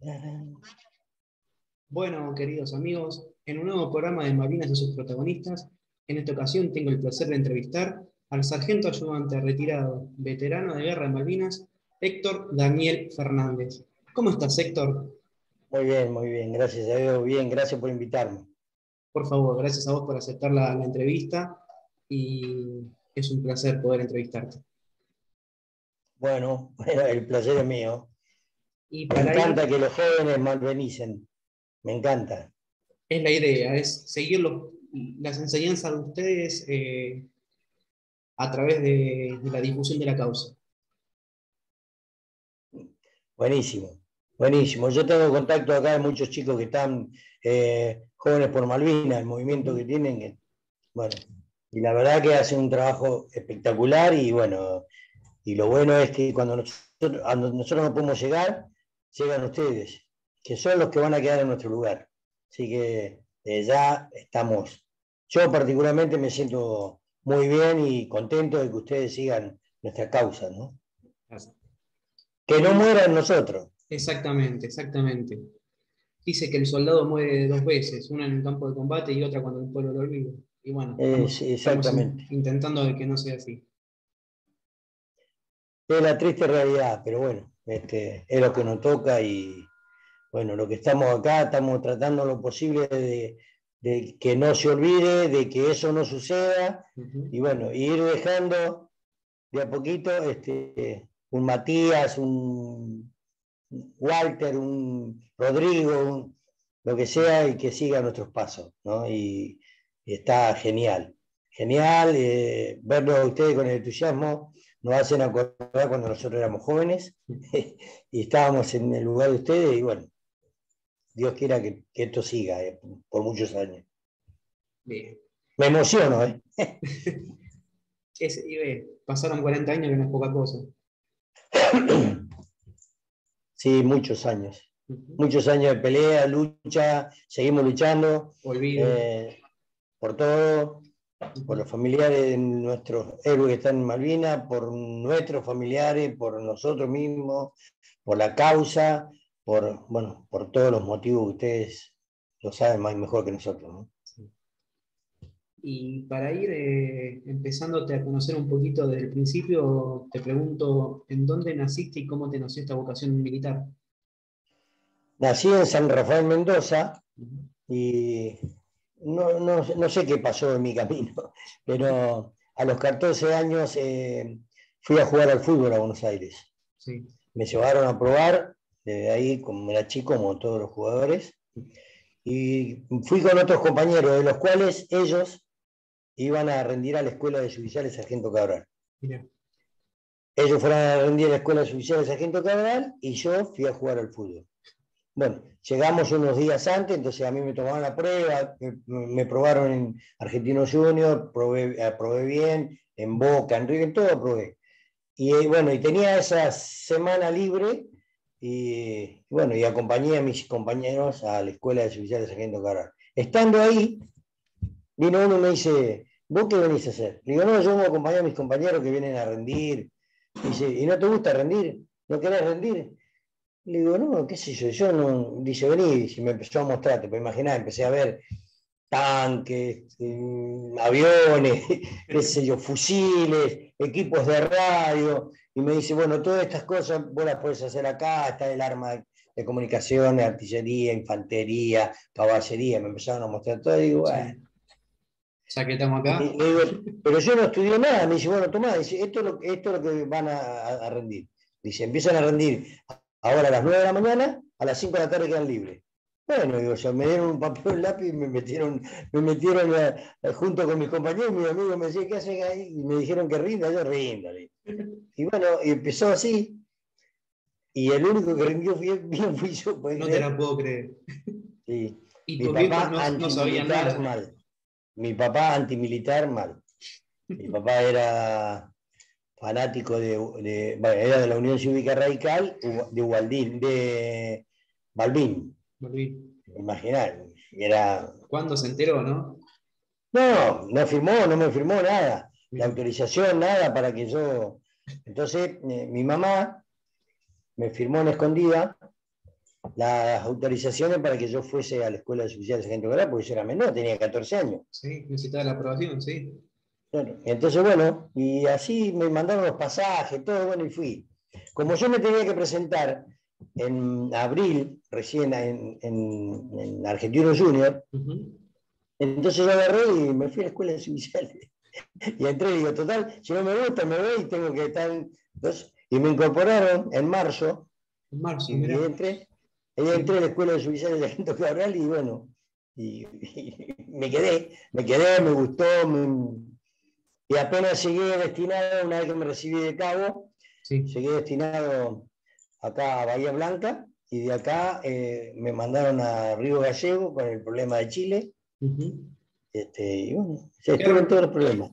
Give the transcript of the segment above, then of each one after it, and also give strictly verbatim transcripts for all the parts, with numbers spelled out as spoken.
Bueno, queridos amigos, en un nuevo programa de Malvinas y sus protagonistas, en esta ocasión tengo el placer de entrevistar al sargento ayudante retirado, veterano de guerra de Malvinas, Héctor Daniel Fernández. ¿Cómo estás, Héctor? Muy bien, muy bien, gracias a Dios, bien, gracias por invitarme. Por favor, gracias a vos por aceptar la, la entrevista y es un placer poder entrevistarte. Bueno, el placer es mío. Y Me para encanta ir, que los jóvenes malvenicen, me encanta. es la idea, es seguir los- las enseñanzas de ustedes eh, a través de, de la difusión de la causa. Buenísimo, buenísimo. Yo tengo contacto acá de muchos chicos que están eh, jóvenes por Malvinas, el movimiento que tienen, que, bueno, y la verdad que hacen un trabajo espectacular y bueno, y lo bueno es que cuando nosotros, a nosotros no podemos llegar, llegan ustedes, que son los que van a quedar en nuestro lugar. Así que eh, ya estamos, yo particularmente me siento muy bien y contento de que ustedes sigan nuestra causa, ¿no? Que no Y mueran nosotros. exactamente, exactamente. Dice que el soldado muere dos veces, una en el campo de combate y otra cuando el pueblo lo olvida. Y bueno, Eh, estamos, sí, estamos in- exactamente. intentando de que no sea así. Es la triste realidad, pero bueno, este, es lo que nos toca y bueno, lo que estamos acá, estamos tratando lo posible de, de que no se olvide, de que eso no suceda, Ujú. y bueno, ir dejando de a poquito este, un Matías, un Walter, un Rodrigo, un, lo que sea, y que siga nuestros pasos, ¿no? Y, y está genial, genial, eh, verlo a ustedes con el entusiasmo, nos hacen acordar cuando nosotros éramos jóvenes, y estábamos en el lugar de ustedes, y bueno, Dios quiera que, que esto siga eh, por muchos años. Bien. Me emociono, ¿eh? Es- y ve, pasaron cuarenta años que no es poca cosa. Sí, muchos años. Ujú. Muchos años de pelea, lucha, seguimos luchando Olvido. eh, por todo, por Ujú. los familiares de nuestros héroes que están en Malvinas, por nuestros familiares, por nosotros mismos, por la causa, por, bueno, por todos los motivos que ustedes lo saben más y mejor que nosotros, ¿no? Sí. Y para ir eh, empezándote a conocer un poquito desde el principio, te pregunto, ¿en dónde naciste y cómo te nació esta vocación militar? Nací en San Rafael, Mendoza, Ujú. y no, no, no sé qué pasó en mi camino, pero a los catorce años eh, fui a jugar al fútbol a Buenos Aires. Sí. Me llevaron a probar, desde ahí, como era chico, como todos los jugadores, y fui con otros compañeros, de los cuales ellos iban a rendir a la Escuela de Suboficiales Sargento Cabral. Mira. Ellos fueron a rendir a la Escuela de Suboficiales Sargento Cabral y yo fui a jugar al fútbol. Bueno, llegamos unos días antes, entonces a mí me tomaron la prueba, me, me probaron en Argentino Junior, probé, probé bien, en Boca, en River, en todo probé. Y bueno, y tenía esa semana libre y bueno, y acompañé a mis compañeros a la Escuela de Suboficiales de Sargento Cabral. Estando ahí, vino uno y me dice, ¿vos qué venís a hacer? Le digo, no, yo voy a acompañar a mis compañeros que vienen a rendir. Dice, ¿y no te gusta rendir? ¿No querés rendir? Le digo, no, qué sé yo, yo no, dice, vení, y me empezó a mostrar, te puedes imaginar, empecé a ver tanques, eh, aviones, qué sé yo, fusiles, equipos de radio, y me dice, bueno, todas estas cosas vos las podés hacer acá, está el arma de comunicación, de artillería, infantería, caballería, me empezaron a mostrar todo, y digo, bueno, Sí. Ya que estamos y acá. le digo, pero yo no estudié nada, me dice, bueno, tomá, dice, esto es lo, esto es lo que van a, a rendir. Dice, empiezan a rendir ahora a las nueve de la mañana, a las cinco de la tarde quedan libres. Bueno, digo, yo, me dieron un papel, un lápiz y me metieron, me metieron a, a, junto con mis compañeros, mis amigos me decían, ¿qué hacen ahí? Y me dijeron que rinda, yo rindo. Y bueno, y empezó así, y el único que rindió bien, bien fui yo, ¿puedes No te creer? la puedo creer. Sí. Y Mi tus viejos papá no, no sabían antimilitar nada. mal. Mi papá antimilitar mal. Mi papá era fanático de, de bueno, era de la Unión Cívica Radical, de Ubaldín, de Balbín, Volví. imaginar, era... ¿Cuándo se enteró, no? No, no firmó, no me firmó nada, la Mira. autorización, nada para que yo... Entonces, eh, mi mamá me firmó en escondida las autorizaciones para que yo fuese a la Escuela de Oficiales de Sargento Cabral, porque yo era menor, tenía catorce años. Sí, necesitaba la aprobación, sí. Claro. Entonces, bueno, y así me mandaron los pasajes, todo, bueno, y fui. Como yo me tenía que presentar en abril, recién en, en, en Argentino Junior, Uh-huh. entonces yo agarré y me fui a la Escuela de Oficiales. Y entré y digo, total, si no me gusta, me voy y tengo que estar... Entonces, y me incorporaron en marzo, En marzo, y, y mirá. entré, y Sí. entré a la Escuela de Oficiales de Sargento Cabral y bueno, y, y me quedé, me quedé, me gustó, me, y apenas llegué destinado, una vez que me recibí de cabo, Sí. llegué destinado acá a Bahía Blanca, y de acá eh, me mandaron a Río Gallego con el problema de Chile, Uh-huh. este, y bueno, ya ¿Qué estuve en arma- todos los problemas.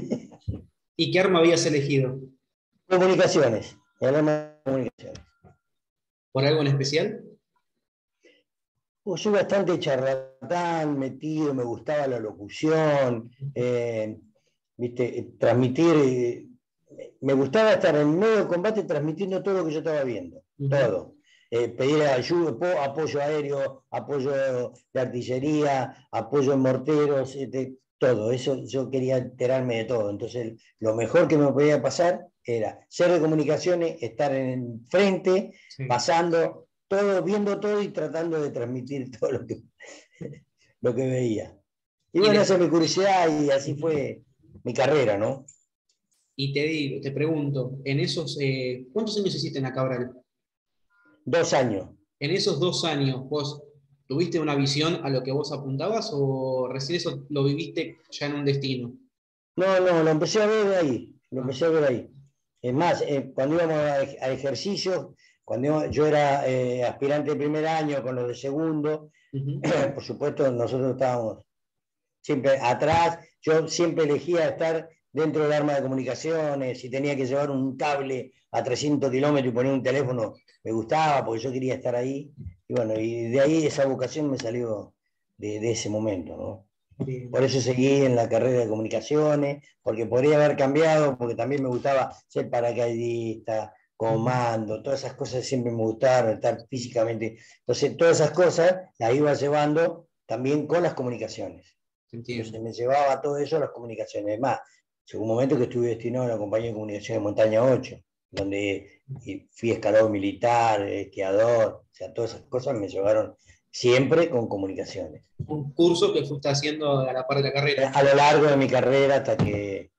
¿Y qué arma habías elegido? Comunicaciones, el arma de comunicaciones. ¿Por algo en especial? Pues soy bastante charlatán, metido, me gustaba la locución, eh, ¿viste? Transmitir, eh, me gustaba estar en medio de combate transmitiendo todo lo que yo estaba viendo, Uh-huh. todo. Eh, pedir ayuda, apoyo aéreo, apoyo de artillería, apoyo en morteros, este, todo. Eso yo quería enterarme de todo. Entonces, lo mejor que me podía pasar era ser de comunicaciones, estar en frente, Sí. pasando todo, viendo todo y tratando de transmitir todo lo que, lo que veía. Y, Y, bueno, de- esa es mi curiosidad y así fue mi carrera, ¿no? y te digo, te pregunto, en esos, eh, ¿cuántos años hiciste en la Cabral? Dos años. En esos dos años, ¿vos tuviste una visión a lo que vos apuntabas o recién eso lo viviste ya en un destino? No, no, lo empecé a ver ahí, lo Ah, empecé a ver ahí. Es más, eh, cuando íbamos a, a ejercicios, cuando iba- yo era eh, aspirante de primer año con los de segundo, uh-huh. por supuesto nosotros estábamos siempre atrás, yo siempre elegía estar dentro del arma de comunicaciones, si tenía que llevar un cable a trescientos kilómetros y poner un teléfono, me gustaba porque yo quería estar ahí, y bueno, y de ahí esa vocación me salió de, de ese momento, ¿no? Bien. Por eso seguí en la carrera de comunicaciones, porque podría haber cambiado, porque también me gustaba ser paracaidista, comando, todas esas cosas siempre me gustaron, estar físicamente. Entonces, todas esas cosas las iba llevando también con las comunicaciones. Entiendo. Entonces, me llevaba todo eso a las comunicaciones. Es más, llegó un momento que estuve destinado a la compañía de comunicaciones de Montaña ocho, donde fui escalador militar, esquiador, o sea, todas esas cosas me llevaron siempre con comunicaciones. Un curso que fuiste haciendo a la par de la carrera. A lo largo de mi carrera hasta que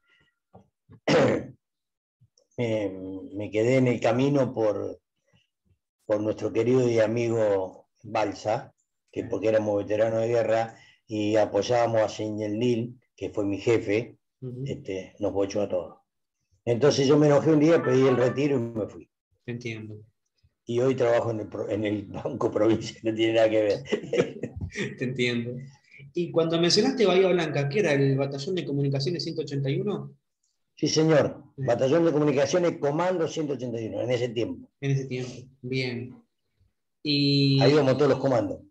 me, me quedé en el camino por, por nuestro querido y amigo Balsa, que porque éramos veteranos de guerra y apoyábamos a Señel, que fue mi jefe, Uh-huh. este, nos bochó a todos. Entonces yo me enojé un día, pedí el retiro y me fui. Entiendo. Y hoy trabajo en el, en el Banco Provincia, no tiene nada que ver. Te entiendo. Y cuando mencionaste Bahía Blanca, ¿qué era el Batallón de Comunicaciones ciento ochenta y uno? Sí, señor. Eh, Batallón de Comunicaciones, Comando ciento ochenta y uno, en ese tiempo. en ese tiempo. Bien. Ahí Y, íbamos todos los comandos.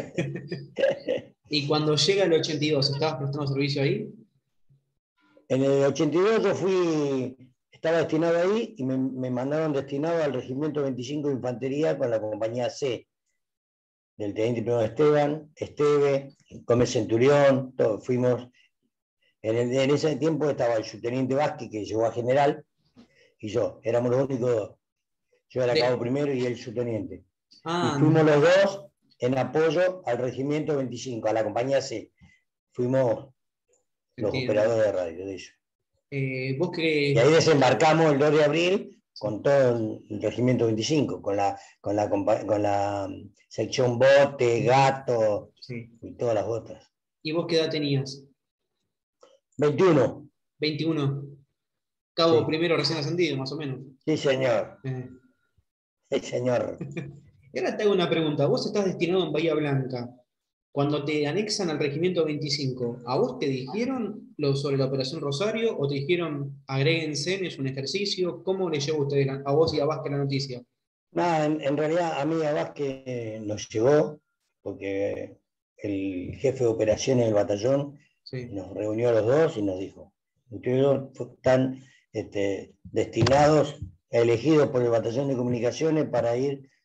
y cuando llega el ochenta y dos, ¿estabas prestando servicio ahí? En el ochenta y dos yo fui, estaba destinado ahí y me, me mandaron destinado al Regimiento veinticinco de Infantería con la compañía C, del teniente primero Esteban, Esteve, Gómez Centurión, todos fuimos. En, el, en ese tiempo estaba el subteniente Vázquez, que llegó a general, y yo, éramos los únicos, yo era cabo De, primero y el subteniente. Y ah, fuimos los dos en apoyo al Regimiento veinticinco, a la compañía C. Fuimos los entiendo. operadores de radio de ellos. Eh, vos Y ahí que... desembarcamos el dos de abril con todo el Regimiento veinticinco, con la, con la, con la sección bote, gato Sí. y todas las otras. ¿Y vos qué edad tenías? veintiuno. veintiuno. Cabo Sí, primero recién ascendido, más o menos. sí señor. Eh. Sí, señor. Y ahora te hago una pregunta. Vos estás destinado en Bahía Blanca. Cuando te anexan al Regimiento veinticinco, ¿a vos te dijeron lo sobre la Operación Rosario o te dijeron agréguense, es un ejercicio? ¿Cómo le llegó a ustedes, a vos y a Vázquez la noticia? Nada, en, en realidad a mí a Vázquez nos llegó, porque el jefe de operaciones del batallón Sí. nos reunió a los dos y nos dijo, ustedes dos están este, destinados, elegidos por el batallón de comunicaciones para ir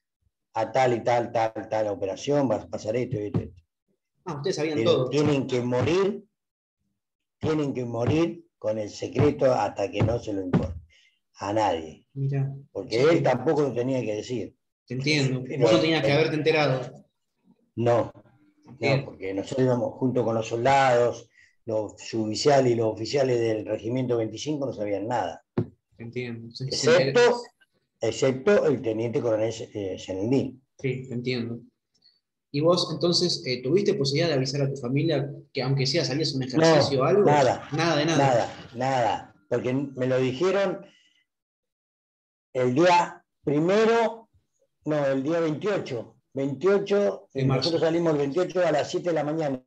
a tal y tal, tal, tal operación, vas a pasar esto y esto, esto. Ah, ustedes sabían Pero todo. tienen que morir, tienen que morir con el secreto hasta que no se lo informe a nadie. Mirá, Porque sí, él tampoco lo tenía que decir. te entiendo. Pero Vos no tenías que él, haberte enterado. no, no, Bien, porque nosotros íbamos junto con los soldados, los suboficiales y los oficiales del regimiento veinticinco no sabían nada. te entiendo. Se, se entera- Excepto, excepto el teniente coronel eh, Senendín. Sí, te entiendo. ¿Y vos entonces eh, tuviste posibilidad de avisar a tu familia que aunque sea salías a un ejercicio o No, algo? nada, Nada de nada. nada, nada. Porque me lo dijeron el día primero, no, el día veintiocho. veintiocho, De eh, nosotros marzo. salimos el veintiocho a las siete de la mañana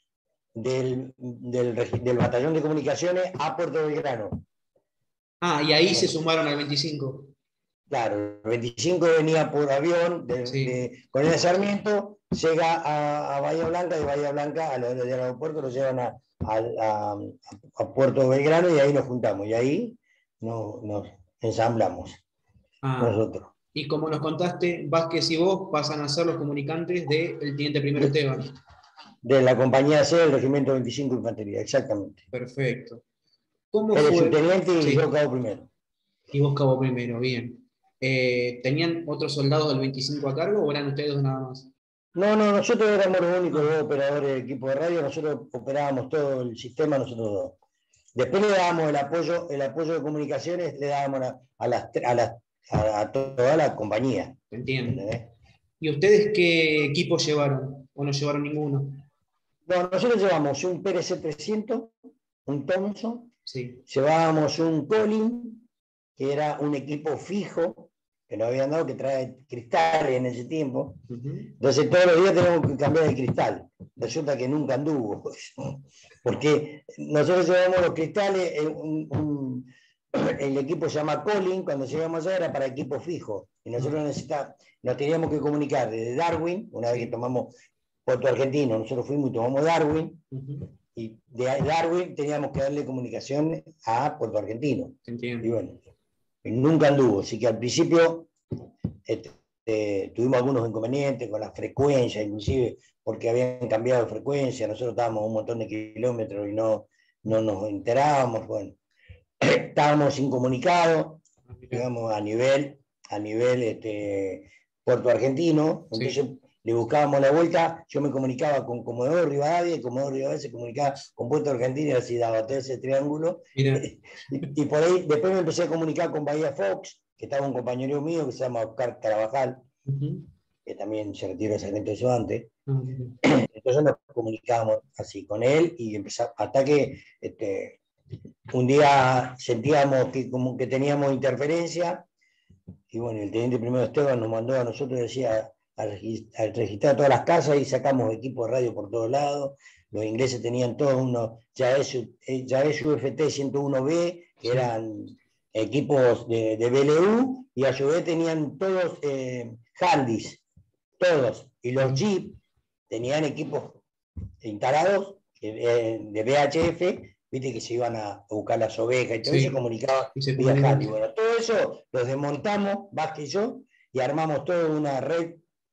del, del, del batallón de comunicaciones a Puerto Belgrano. Ah, y ahí se Bueno, sumaron al veinticinco. claro, el veinticinco venía por avión de, Sí. de Coronel Sarmiento, llega a, a Bahía Blanca, de Bahía Blanca al aeropuerto lo llevan a, a, a, a Puerto Belgrano y ahí nos juntamos. Y ahí nos, nos ensamblamos Ah, nosotros. y como nos contaste, Vázquez y vos pasan a ser los comunicantes del teniente primero De, Esteban. de la compañía C del Regimiento veinticinco de Infantería, exactamente. Perfecto. ¿Cómo Él es fue? subteniente y yo Sí, cabo primero. y vos cabo primero, bien. Eh, ¿tenían otros soldados del veinticinco a cargo o eran ustedes dos nada más? No, no, nosotros éramos los únicos Ah, dos operadores del equipo de radio, nosotros operábamos todo el sistema, nosotros dos. Después le dábamos el apoyo, el apoyo de comunicaciones, le dábamos a, a, las, a, las, a, a toda la compañía. te entiendo. ¿Entendés? ¿Y ustedes qué equipo llevaron? ¿O no llevaron ninguno? Bueno, nosotros llevamos un P R C trescientos, un Thompson, Sí. llevábamos un Colin, que era un equipo fijo, que nos habían dado, que trae cristales en ese tiempo. Ujú. Entonces todos los días tenemos que cambiar el cristal. Resulta que nunca anduvo. Porque nosotros llevamos los cristales, un, un, el equipo se llama Colin, cuando llegamos allá era para equipo fijo. Y Ah, nosotros necesitamos, nos teníamos que comunicar desde Darwin, una vez que sí. tomamos Puerto Argentino, nosotros fuimos y tomamos Darwin, Ujú. y de Darwin teníamos que darle comunicación a Puerto Argentino. Te Y entiendo. bueno, nunca anduvo. Así que al principio este, eh, tuvimos algunos inconvenientes con las frecuencias, inclusive porque habían cambiado de frecuencia, nosotros estábamos a un montón de kilómetros y no, no nos enterábamos, bueno, estábamos incomunicados, Ah, mirá. digamos, a nivel, a nivel este, Puerto Argentino, Sí. entonces le buscábamos la vuelta, yo me comunicaba con Comodoro Rivadavia, y Comodoro Rivadavia se comunicaba con Puerto Argentino y así daba todo ese triángulo, Mira. y, y por ahí después me empecé a comunicar con Bahía Fox, que estaba un compañero mío que se llama Oscar Carabajal, Ujú. que también se retiró de sargento de ayudante. Ah, mira. Entonces nos comunicábamos así con él y empezamos, hasta que este, un día sentíamos que, como que teníamos interferencia y bueno, el teniente primero Esteban nos mandó a nosotros, decía, a, registrar, a registrar todas las casas y sacamos equipos de radio por todos lados. Los ingleses tenían todos unos, ya es, ya es U F T ciento uno B, que Sí. eran equipos de, de B L U, y a su vez tenían todos eh, handys, todos. Y los Ah, Jeep tenían equipos instalados eh, de V H F, viste que se iban a buscar las ovejas y todo eso, sí. comunicaba Y se vía comunican. handy. Bueno, todo eso los desmontamos, Vázquez y yo, y armamos toda una red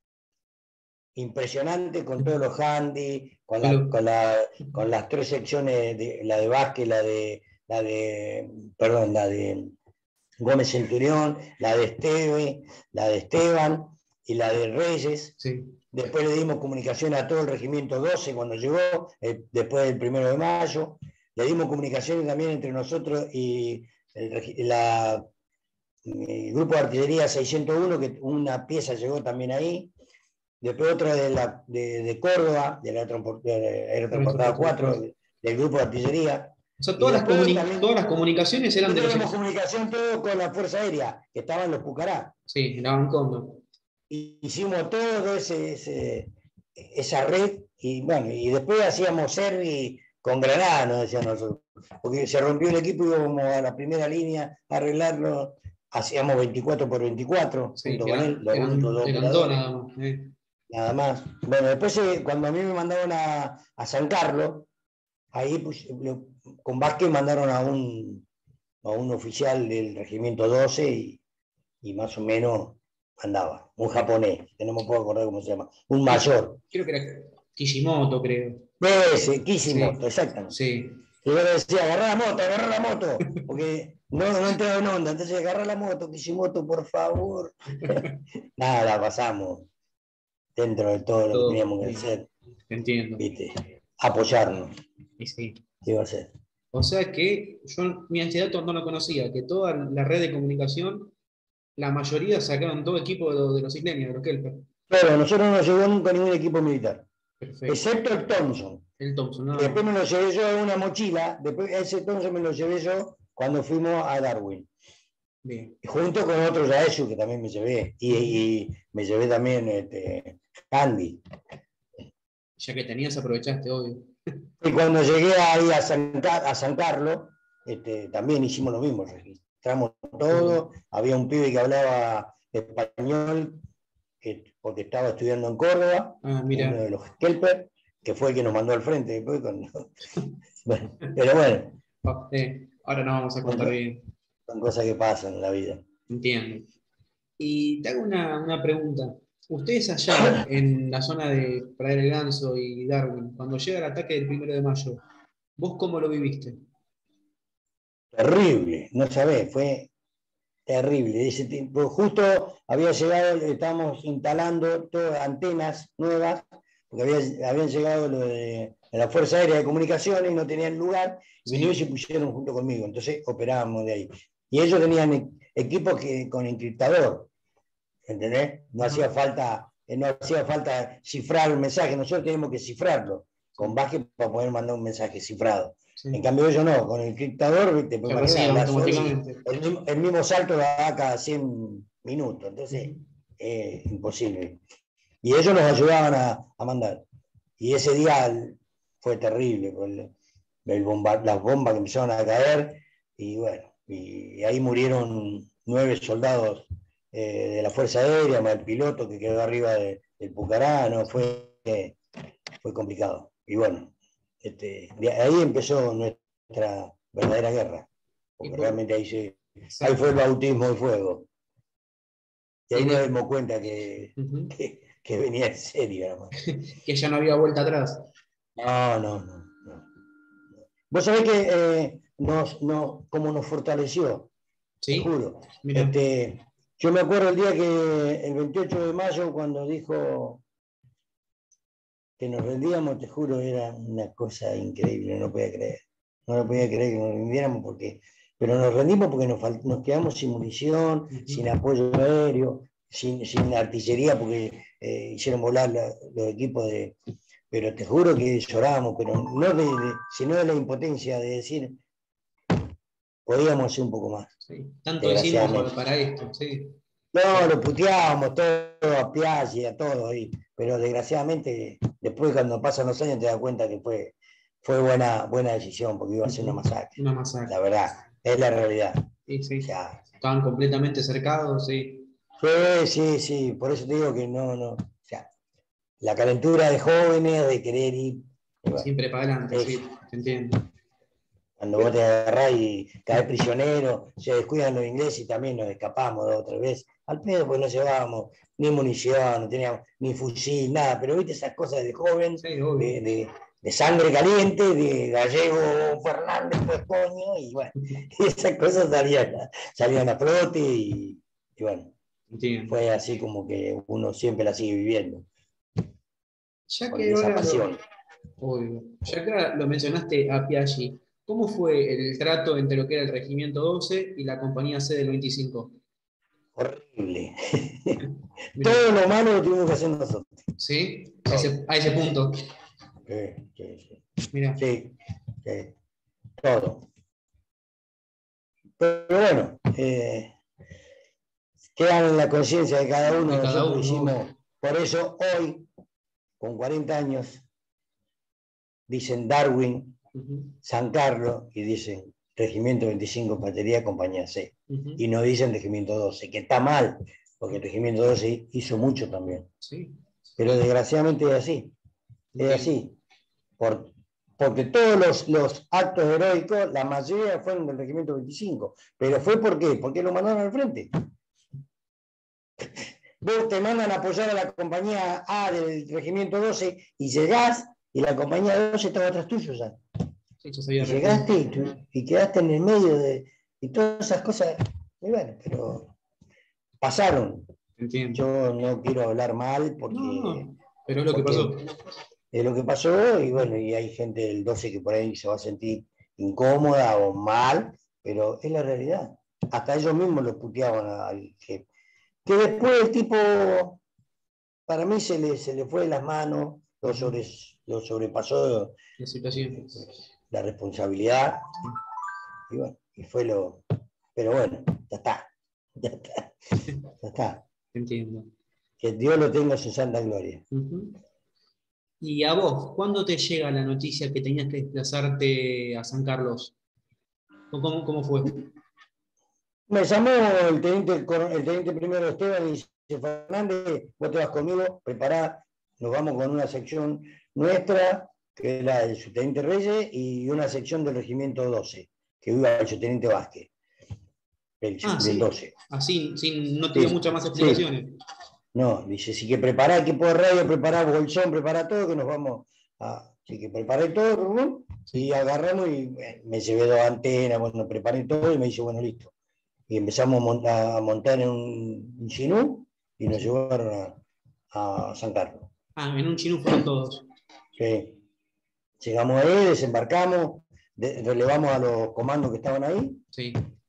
impresionante con todos los handy, con, la, con, la, con las tres secciones, de, la de Vázquez, la de, la de, perdón, la de Gómez Centurión, la de Esteve, la de Esteban y la de Reyes. Sí. Después le dimos comunicación a todo el regimiento doce cuando llegó, eh, después del primero de mayo. Le dimos comunicación también entre nosotros y el, la, el grupo de artillería seiscientos uno, que una pieza llegó también ahí. Después otra de, la, de, de Córdoba, de la Aerotransportada cuatro, del grupo de artillería. O sea, Y todas las, después comuni todas también las comunicaciones eran de los... teníamos comunicación todo con la Fuerza Aérea, que estaban los Pucará. Sí, la Bancondo. Hicimos todo ese, ese, esa red y bueno, y después hacíamos servi con granada, nos decían nosotros, porque se rompió el equipo y íbamos a la primera línea a arreglarlo, hacíamos veinticuatro por veinticuatro Sí, junto con él, eran, los únicos eran, dos eran dos operadores, nada más. Eh. nada más. Bueno, después eh, cuando a mí me mandaron a, a San Carlos, ahí pues, lo, con Vázquez mandaron a un, a un oficial del regimiento doce y, y más o menos andaba, un japonés, que no me puedo acordar cómo se llama, un mayor. Creo que era Kishimoto, creo. Ese, Kishimoto, Sí, exactamente. sí. Y yo le decía, agarrá la moto, agarrá la moto, porque no, no entraba en onda. Entonces, agarrá la moto, Kishimoto, por favor. Nada, pasamos dentro de todo lo que Todo teníamos que bien, hacer, entiendo. ¿viste? Apoyarnos, Y sí. ¿qué iba a hacer? O sea que yo mi ese dato no lo conocía, que toda la red de comunicación, la mayoría sacaron todo equipo de, los- de los isleños, de los Kelper. Pero nosotros no nos llegó nunca ningún equipo militar, Perfecto. excepto el Thompson. El Thompson, Y nada después más. me lo llevé yo en una mochila, después ese Thompson me lo llevé yo cuando fuimos a Darwin. Bien. Junto con otro Yaesu que también me llevé. Y, y me llevé también este, Andy. Ya que tenías, aprovechaste, obvio. Y cuando llegué ahí a San, a San Carlos, este, también hicimos lo mismo, registramos todo. Había un pibe que hablaba español, que, porque estaba estudiando en Córdoba, Ah, uno mira. de los Kelper, que fue el que nos mandó al frente después. Cuando... bueno, pero bueno, Ah, eh, ahora no vamos a contar son, bien. son cosas que pasan en la vida. Entiendo. Y te hago una, una pregunta. Ustedes allá, en la zona de Pradera del Ganso y Darwin, cuando llega el ataque del primero de mayo, ¿vos cómo lo viviste? Terrible, no sabés, fue terrible. Ese tiempo, justo había llegado, estábamos instalando todas antenas nuevas, porque había, habían llegado lo de, de la Fuerza Aérea de Comunicaciones y no tenían lugar, y vinieron y Sí. se pusieron junto conmigo, entonces operábamos de ahí. Y ellos tenían e- equipos que, con encriptador, ¿entendés? No Ajá. hacía falta, eh, no hacía falta cifrar un mensaje, nosotros teníamos que cifrarlo con Sí. baje para poder mandar un mensaje cifrado. En Sí. cambio ellos no, con el encriptador, te Se imaginas, recibe hablar solo y automáticamente. el mismo, el mismo salto da cada cien minutos, entonces Ujú. es eh, imposible. Y ellos nos ayudaban a, a mandar. Y ese día fue terrible, el, el bomba, las bombas que empezaron a caer, y bueno, y, y ahí murieron nueve soldados eh, de la Fuerza Aérea, más el piloto que quedó arriba de, del Pucará, no, fue, eh, fue complicado. Y bueno, este, de ahí empezó nuestra verdadera guerra, Y porque por... realmente ahí, se, ahí fue Exacto. el bautismo de fuego. Y Y ahí nos de... dimos cuenta que, Ujú. que, que venía en serio, hermano. Que ya no había vuelta atrás. No, no, no, no. Vos sabés que eh, nos, nos, como nos fortaleció, te ¿Sí? juro. Mira. Este, yo me acuerdo el día que, el veintiocho de mayo, cuando dijo que nos rendíamos, te juro, era una cosa increíble, no lo podía creer. No lo podía creer que nos rindiéramos porque, pero nos rendimos porque nos, nos quedamos sin munición, sin Ujú. apoyo aéreo, sin, sin artillería porque eh, hicieron volar la, los equipos de... Pero te juro que llorábamos, pero no de, de, sino de la impotencia de decir, podíamos hacer un poco más, Sí. Tanto hicimos desgraciadamente. para, para esto, sí. No, lo puteábamos todo a Piaggi, a todo, y, pero desgraciadamente después cuando pasan los años te das cuenta que fue, fue buena, buena decisión porque iba a ser una Ujú. masacre. Una masacre. La verdad, es la realidad. Sí, O sí. sea, Estaban completamente cercados, sí. sí, sí, sí, por eso te digo que no, no. O sea, la calentura de jóvenes, de querer ir, y bueno, Siempre para adelante, eso. sí. Te entiendo. Cuando vos te agarrás y caes prisionero, se descuidan los ingleses y también nos escapamos de otra vez. Al pedo, pues no llevábamos ni munición, no teníamos ni fusil, nada. Pero viste esas cosas de joven, Sí, obvio. de, de, de sangre caliente, de gallego Fernández, pues coño, y bueno, esas cosas salían, salían a flote y, y bueno, Entiendo. fue así como que uno siempre la sigue viviendo, Ya con que esa ahora pasión. lo, obvio, ya que ahora lo mencionaste a Piaggi, ¿cómo fue el trato entre lo que era el Regimiento doce y la Compañía C del veinticinco? Horrible. Mira, Todo lo malo lo tuvimos que hacer nosotros. ¿sí? A Todo. ese, a ese punto. Sí, sí, sí. Mira, Sí, sí, todo. Pero bueno, eh, quedan en la conciencia de cada uno. de cada Nosotros uno, hicimos, obvio. por eso hoy, con cuarenta años, dicen Darwin, Ujú, San Carlos y dicen Regimiento veinticinco Batería Compañía C. ujú. Y no dicen Regimiento doce, que está mal, porque el Regimiento doce hizo mucho también. Sí, Pero y desgraciadamente es así, es entiendo. así. Por, porque todos los, los actos heroicos, la mayoría fueron del Regimiento veinticinco. ¿Pero fue por qué? Porque lo mandaron al frente. vos te mandan a apoyar a la compañía A del regimiento doce y llegás y la compañía doce estaba atrás tuyo ya. Sí, yo sabía Y llegaste y, tú, y quedaste en el medio de y todas esas cosas. Y bueno, pero pasaron. Entiendo. Yo no quiero hablar mal porque, no, no, pero es lo que pasó. Es lo que pasó y bueno, y hay gente del doce que por ahí se va a sentir incómoda o mal, pero es la realidad. Hasta ellos mismos lo puteaban al jefe. Que después el tipo, para mí se le, se le fue de las manos, lo, sobre, lo sobrepasó la situación. La responsabilidad. Y bueno, y fue lo. Pero bueno, ya está. Ya está. Ya está. Entiendo. Que Dios lo tenga en su santa gloria. Uh-huh. ¿Y a vos, cuándo te llega la noticia que tenías que desplazarte a San Carlos? ¿Cómo, cómo fue? Me llamó el teniente, el teniente primero Esteban y dice, Fernández, vos te vas conmigo, prepará, nos vamos con una sección nuestra, que es la del subteniente Reyes, y una sección del regimiento doce, que iba el subteniente Vázquez, el, ah, del sí. doce. Así, sin, no te dio sí, muchas más explicaciones. Sí. No, dice, sí que prepará equipo de radio, prepará bolsón, prepará todo, que nos vamos a... Así que preparé todo, ¿no? Sí. Y agarramos y bueno, me llevé dos antenas, bueno, preparé todo y me dice, bueno, listo. Y empezamos a montar, a montar en un chinú y nos llevaron a, a San Carlos. Ah, en un chinú fueron todos. Sí. Llegamos ahí, desembarcamos, de, relevamos a los comandos que estaban ahí. Sí.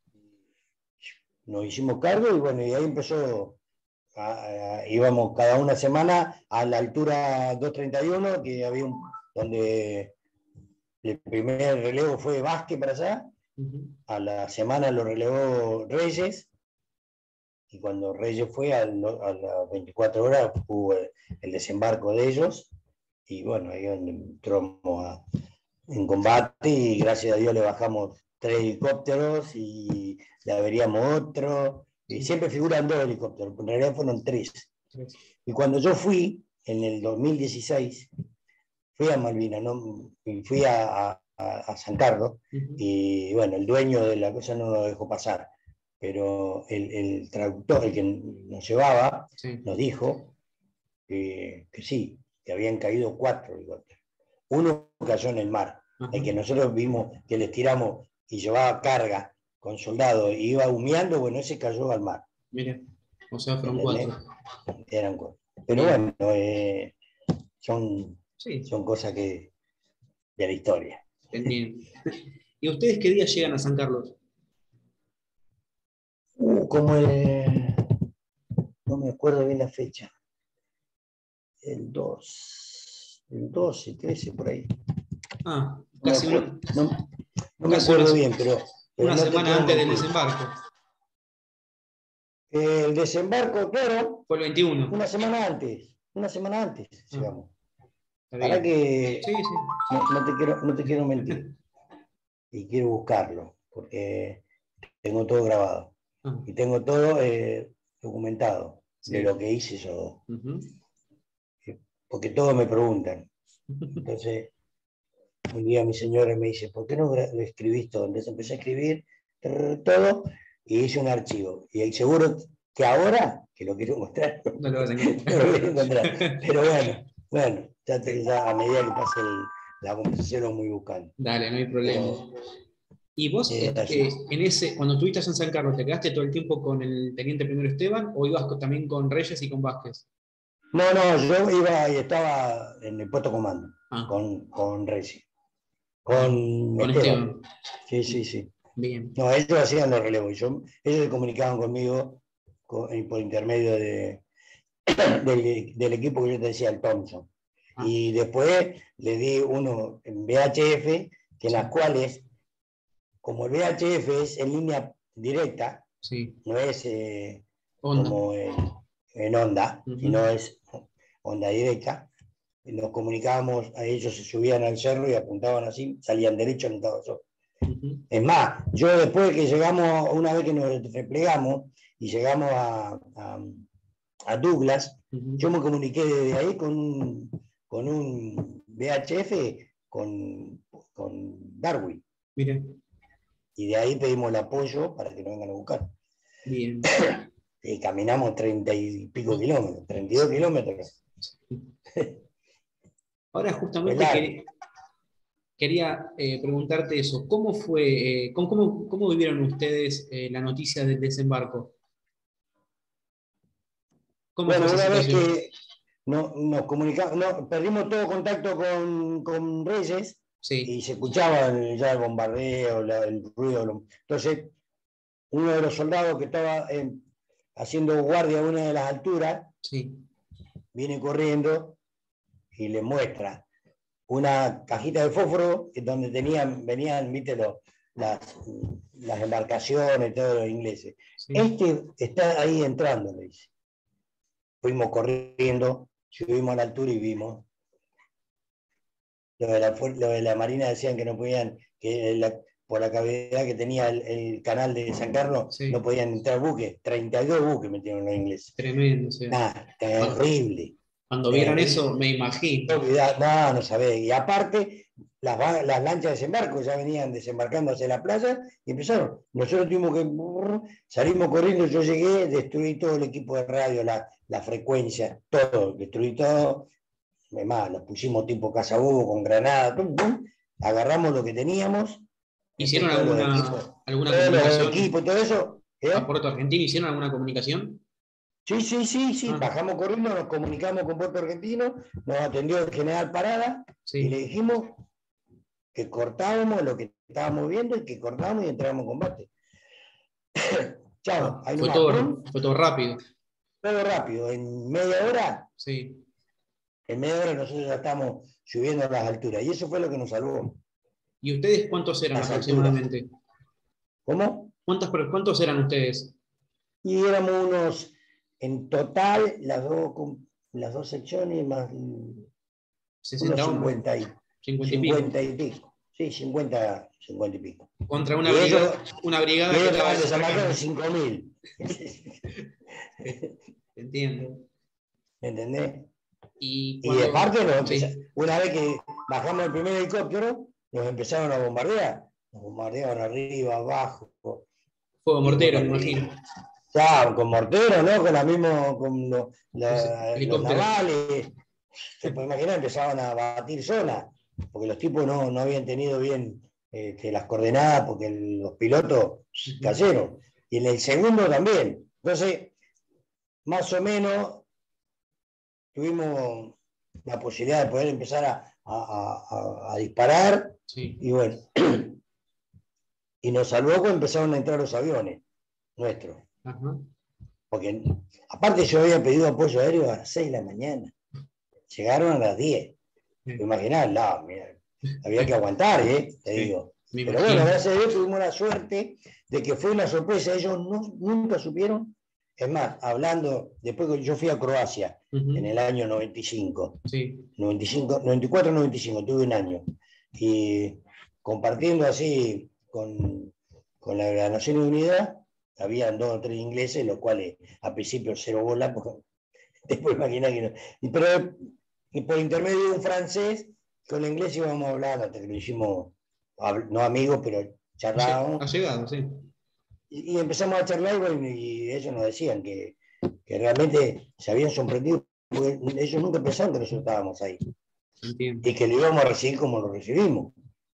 Nos hicimos cargo y bueno, y ahí empezó, a, a, íbamos cada una semana a la altura doscientos treinta y uno, que había un, donde el primer relevo fue Vázquez para allá. Uh-huh. A la semana lo relevó Reyes. Y cuando Reyes fue a, lo, a las veinticuatro horas hubo el, el desembarco de ellos y bueno, ahí entramos a, en combate y gracias a Dios le bajamos tres helicópteros y le averíamos otro y siempre figuran dos helicópteros, pero en realidad fueron tres. Y cuando yo fui en el dos mil dieciséis fui a Malvinas, ¿no? Y fui a, a, a San Carlos uh-huh. Y bueno, el dueño de la cosa no lo dejó pasar. Pero el, el traductor, el que nos llevaba, sí. Nos dijo que, que sí, que habían caído cuatro helicópteros. Uno cayó en el mar, uh-huh. El que nosotros vimos que les tiramos y llevaba carga con soldados y iba humeando, bueno, ese cayó al mar. Mire, o sea, fueron cuatro. Eran cuatro. Pero bien. Bueno, eh, son, sí. son cosas que de la historia. Bien. ¿Y ustedes qué día llegan a San Carlos? Uh, como el, no me acuerdo bien la fecha, el dos, el doce, trece, por ahí. Ah, casi no, una, no, no me acuerdo bien, pero... pero una no semana antes del desembarco. El desembarco, claro, fue el veintiuno. Una semana antes, una semana antes, ah, llegamos. Para que sí, sí. No, no, te quiero, no te quiero mentir, y quiero buscarlo, porque tengo todo grabado. Uh-huh. Y tengo todo eh, documentado, sí. De lo que hice yo. Uh-huh. Porque todos me preguntan. Entonces, un día mi señora me dice, ¿por qué no lo escribís todo? Entonces empecé a escribir todo y hice un archivo. Y seguro que ahora, que lo quiero mostrar, no lo vas a encontrar. No lo voy a encontrar. Pero bueno, bueno, ya, te, ya a medida que pase el, la conversación lo voy buscando. Dale, no hay problema. Pero, ¿y vos, eh, eh, en ese, cuando estuviste en San Carlos, te quedaste todo el tiempo con el teniente primero Esteban o ibas también con Reyes y con Vázquez? No, no, yo iba y estaba en el puesto comando, ah. con, con Reyes. Con, con Esteban. Esteban. Sí, sí, sí. Bien. No, ellos hacían los relevos. Yo, ellos se comunicaban conmigo con, por intermedio de, del, del equipo que yo te decía, el Thompson. Ah. Y después le di uno en V H F, que en las cuales, como el V H F es en línea directa, sí. No es eh, como en, en onda, uh-huh. Sino es onda directa. Nos comunicábamos, a ellos se subían al cerro y apuntaban así, salían derechos en todo eso. Uh-huh. Es más, yo después que llegamos, una vez que nos replegamos y llegamos a, a, a Douglas, uh-huh. Yo me comuniqué desde ahí con un, con un V H F con, con Darwin. Miren. Y de ahí pedimos el apoyo para que nos vengan a buscar. Bien. y caminamos treinta y pico kilómetros, treinta y dos kilómetros. Ahora justamente quería, quería eh, preguntarte eso, ¿cómo fue, eh, cómo, cómo, cómo vivieron ustedes eh, la noticia del desembarco? ¿Cómo Bueno, fue esa una vez situación? que no, nos comunicamos, no, perdimos todo contacto con, con Reyes Sí, y se escuchaba el, ya el bombardeo, la, el ruido. Lo, entonces, uno de los soldados que estaba eh, haciendo guardia a una de las alturas sí, viene corriendo y le muestra una cajita de fósforo donde tenían, venían, viste, los, las, las embarcaciones, todos los ingleses. sí. Este está ahí entrando, le dice. Fuimos corriendo, subimos a la altura y vimos. Lo de la, lo de la Marina decían que no podían, que la, por la cavidad que tenía el, el canal de San Carlos, Sí. no podían entrar buques. treinta y dos buques metieron los ingleses. Tremendo, o sea. Nada, Cuando, terrible. cuando vieron terrible. eso, me imagino. No, no sabés. Y aparte, las, las lanchas de desembarco ya venían desembarcando hacia la playa y empezaron. Nosotros tuvimos que. Salimos corriendo, yo llegué, destruí todo el equipo de radio, la, la frecuencia, todo, destruí todo. Además, los pusimos tipo cazabobo con granada, pum, pum, agarramos lo que teníamos. ¿Hicieron Todos los alguna, equipos, alguna todos los comunicación equipos, todo eso. ¿eh? a Puerto Argentino? ¿Hicieron alguna comunicación? Sí, sí, sí, sí, Ah, bajamos corriendo, nos comunicamos con Puerto Argentino, nos atendió el general Parada y le sí. dijimos que cortábamos lo que estábamos viendo y que cortábamos y entrábamos en combate. Chao, Ah, ahí fue nomás, todo, pum, fue todo rápido. todo rápido, en media hora, Sí. en media hora nosotros ya estamos subiendo a las alturas y eso fue lo que nos salvó, ¿Y ustedes cuántos eran las alturas. aproximadamente? ¿Cómo? ¿Cuántos, cuántos eran ustedes? Y éramos unos, en total, las dos, las dos secciones más unos sesenta hombres, cincuenta y, cincuenta y pico. cincuenta y pico. Sí, cincuenta, cincuenta y pico. Contra una Y ellos, brigada, una y brigada que ellos estaba estaban desembarcando desembarcando. cinco mil. Entiendo. ¿Me entendés? Y Y de cuando. parte, nos empezó, Sí, una vez que bajamos el primer helicóptero, nos empezaron a bombardear. Nos bombardeaban arriba, abajo. fuego Y mortero, me bueno, imagino. ya, con morteros, ¿no? Con, la mismo, con lo, Los la, los helicópteros. navales. Se puede imaginar, empezaban a batir zonas, porque los tipos no, no habían tenido bien este, las coordenadas, porque el, los pilotos cayeron. Y en el segundo también. Entonces, más o menos, tuvimos la posibilidad de poder empezar a, a, a, a disparar. Sí. Y bueno, y nos salvó cuando empezaron a entrar los aviones nuestros. Ajá. Porque aparte yo había pedido apoyo aéreo a las seis de la mañana. Llegaron a las diez. ¿Te imaginás? No, mira, había que aguantar, ¿eh? Te Sí, digo. me Pero imagino. bueno, gracias a Dios tuvimos la suerte de que fue una sorpresa. Ellos no, nunca supieron. Es más, hablando, después que yo fui a Croacia Uh-huh. en el año noventa y cinco, Sí. noventa y cinco, noventa y cuatro noventa y cinco, tuve un año. Y compartiendo así con, con la, la Naciones Unidas, habían dos o tres ingleses, los cuales a principio cero bola, porque después imaginá que no. Pero y por intermedio de un francés, con el inglés íbamos hablando, hasta que lo hicimos, no amigos, pero charlábamos. Ha llegado, sí. Y, y empezamos a charlar y, bueno, y ellos nos decían que, que realmente se habían sorprendido, porque ellos nunca pensaron que nosotros estábamos ahí. Entiendo. Y que lo íbamos a recibir como lo recibimos.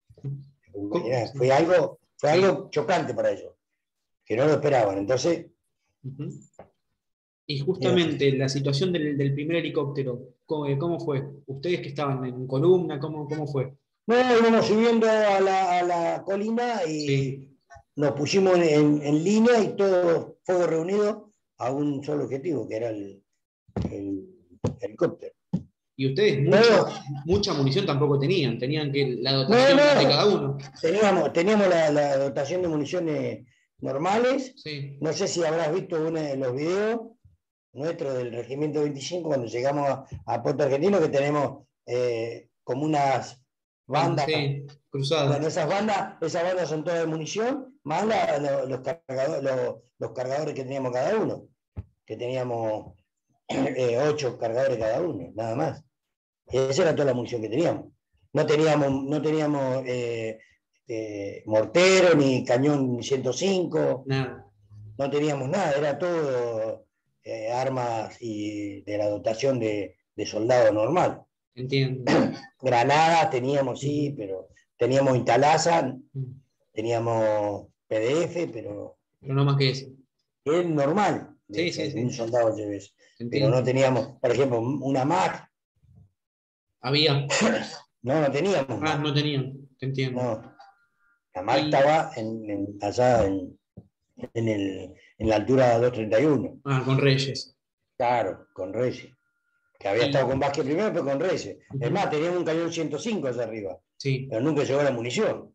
¿Cómo? Fue algo, fue Sí. algo chocante para ellos, que no lo esperaban. Entonces. Uh-huh. Y justamente la situación del, del primer helicóptero, ¿cómo, ¿cómo fue? ¿Ustedes que estaban en columna, cómo, cómo fue? No, íbamos subiendo a la, a la colina y Sí. nos pusimos en, en línea y todo fuego reunido a un solo objetivo, que era el, el helicóptero. Y ustedes mucha, Pero, mucha munición tampoco tenían, tenían que la no, dotación no, de cada uno. teníamos, teníamos la, la dotación de municiones normales. Sí. No sé si habrás visto uno de los videos nuestros del Regimiento veinticinco cuando llegamos a, a Puerto Argentino, que tenemos eh, como unas bandas. Sí, cruzadas. Bueno, esas bandas, esas bandas son todas de munición, más la, la, los, cargadores, los, los cargadores que teníamos cada uno, que teníamos eh, ocho cargadores cada uno, nada más. Esa era toda la munición que teníamos. No teníamos, no teníamos eh, eh, mortero, ni cañón ciento cinco, Nada. no teníamos nada, era todo eh, armas y de la dotación de, de soldado normal. Entiendo. Granadas teníamos, sí, Ujú. pero teníamos Intalaza, Ujú. teníamos P D F, pero Pero no más que eso. es normal de Sí, que sí, un sí. soldado lleve eso. Pero no Entiendo. teníamos, por ejemplo, una Mac, Había. no, no teníamos Ah, Mac, no tenían. Te entiendo. no. La Mac Y. estaba en, en, allá en, en, el, en la altura de doscientos treinta y uno, Ah, con Reyes. claro, con Reyes, que había estado Y. con Vázquez primero, pero con Reyes. Es Ujú. más, teníamos un cañón ciento cinco allá arriba, Sí, pero nunca llegó la munición.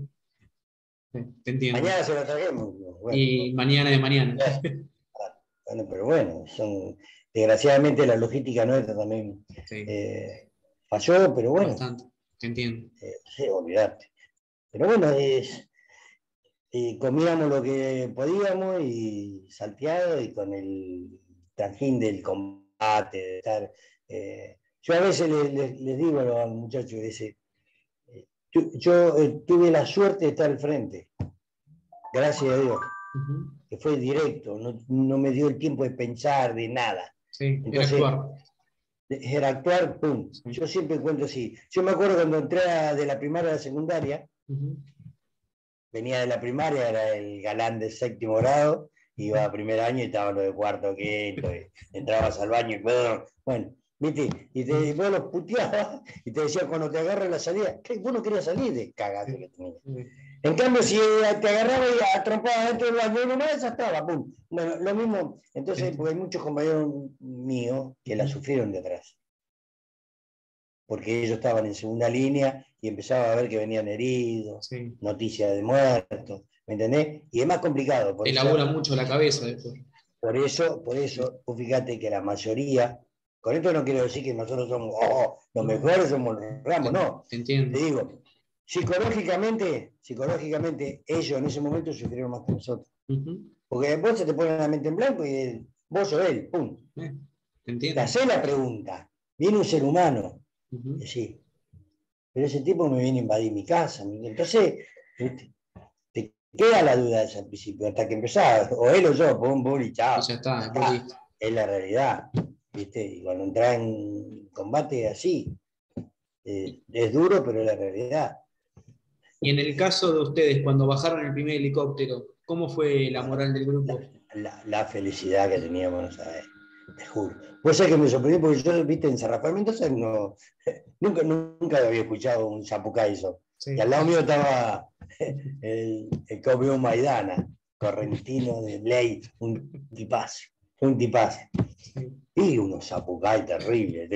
sí, te entiendo. Mañana se la traemos. Bueno, Y mañana de mañana. bueno, pero bueno, son, desgraciadamente la logística nuestra también Sí, eh, falló, pero bueno, bastante. Te entiendo. eh, sí, olvidarte. Pero bueno, es, eh, comíamos lo que podíamos y salteado y con el trajín del combate, de estar. eh, yo a veces les, les- les digo a los muchachos, ese, eh, tu- yo eh, tuve la suerte de estar al frente, gracias a Dios, Ujú. que fue directo, no, no me dio el tiempo de pensar, de nada. Sí, era Entonces, actuar. era actuar, pum. Sí. Yo siempre cuento así. Yo me acuerdo cuando entré a- de la primaria a la secundaria, Ujú. venía de la primaria, era el galán de séptimo grado, iba a primer año y estaba lo de cuarto, quinto, y entrabas al baño y bueno, viste, y te, vos los puteabas y te decía cuando te agarra la salida, ¿qué? Vos no querías salir de cagazo que tenías. Sí. En cambio, si te agarraba y atrompaba dentro del baño, nomás ya estaba, pum. Bueno, lo mismo, entonces, porque hay muchos compañeros míos que la Ujú. sufrieron de atrás, porque ellos estaban en segunda línea y empezaba a ver que venían heridos, Sí. noticias de muertos, ¿me entendés? Y es más complicado, por eso, Elabora mucho la cabeza después. por eso, por Sí. eso, vos fíjate que la mayoría, con esto no quiero decir que nosotros somos oh, los No, mejores, somos los te, ramos, no. te Te entiendo. digo, psicológicamente, psicológicamente, ellos en ese momento sufrieron más que nosotros. Ujú. Porque vos se te pone la mente en blanco y él, vos o él, pum. Eh, te Te entiendo. haces la pregunta, viene un ser humano, Ujú. decís, pero ese tipo me viene a invadir mi casa. Entonces, te, te queda la duda esa al principio, hasta que empezás, o él o yo, pum, pum, y Y chao, ya está, ya después está, listo. es la realidad, ¿viste? Y cuando entras en combate así, eh, es duro, pero es la realidad. Y en el caso de ustedes, cuando bajaron el primer helicóptero, ¿cómo fue la Bueno, moral del la, grupo? la, la felicidad que teníamos, no sabes, te juro. Pues es que me sorprendió porque yo, viste, en San Rafael Mendoza no, nunca, nunca había escuchado un zapucaizo. Y al Sí. lado mío estaba el, el campeón Maidana, correntino de ley, un tipazo, un tipazo. Sí. Y unos zapucay terribles.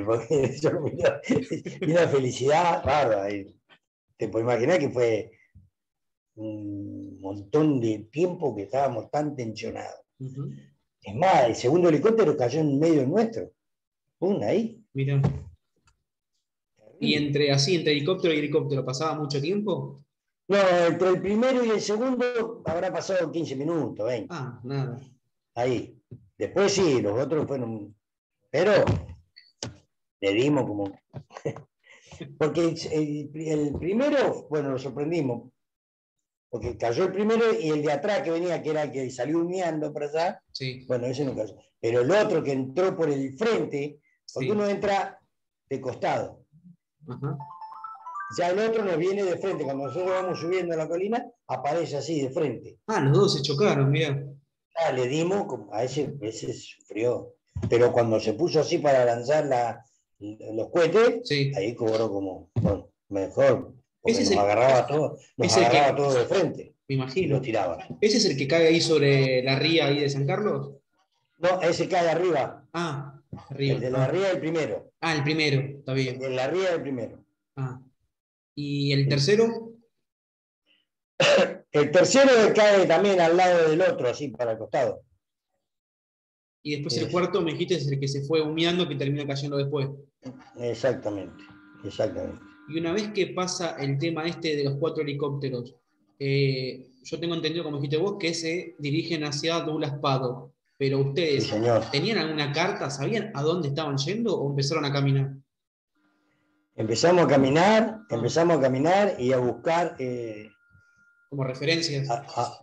Y una felicidad bárbara. Te puedes imaginar que fue un montón de tiempo que estábamos tan tensionados. Ujú. Es más, el segundo helicóptero cayó en medio nuestro. Pum, ahí. Mira. ¿Y Terrible. entre así, entre helicóptero y helicóptero, pasaba mucho tiempo? No, entre el primero y el segundo habrá pasado quince minutos, veinte. Ah, nada. Ahí. Después sí, los otros fueron. Pero le dimos como. Porque el, el primero, bueno, lo sorprendimos. Porque cayó el primero y el de atrás que venía, que era el que salió humeando para allá, Sí, bueno, ese no cayó. Pero el otro que entró por el frente, porque sí. uno entra de costado. Ajá. Ya el otro nos viene de frente. Cuando nosotros vamos subiendo a la colina, aparece así de frente. Ah, los dos se chocaron, mira. Ah, le dimos, a ese, ese sufrió. Pero cuando se puso así para lanzar la, los cohetes, Sí. ahí cobró como, bueno, mejor, Ese porque es nos el, agarraba todo, nos es el agarraba que, todo de frente me y los imagino, tiraba. ese es el que cae ahí sobre la ría ahí de San Carlos. No, ese cae arriba. Ah, El arriba. de la Ah, ría el primero. ah, el primero, está El de bien. la ría el primero. Ah. ¿Y el El, tercero? el tercero cae también al lado del otro, así para el costado. Y después el Es, cuarto, me dijiste, es el que se fue humeando que termina cayendo después. exactamente, exactamente. Y una vez que pasa el tema este de los cuatro helicópteros, eh, yo tengo entendido, como dijiste vos, que se dirigen hacia Douglas Paddock. Pero Sí, ustedes, señor. ¿tenían alguna carta? ¿Sabían a dónde estaban yendo o empezaron a caminar? Empezamos a caminar, Ah, empezamos a caminar y a buscar, eh, como referencias. a, a,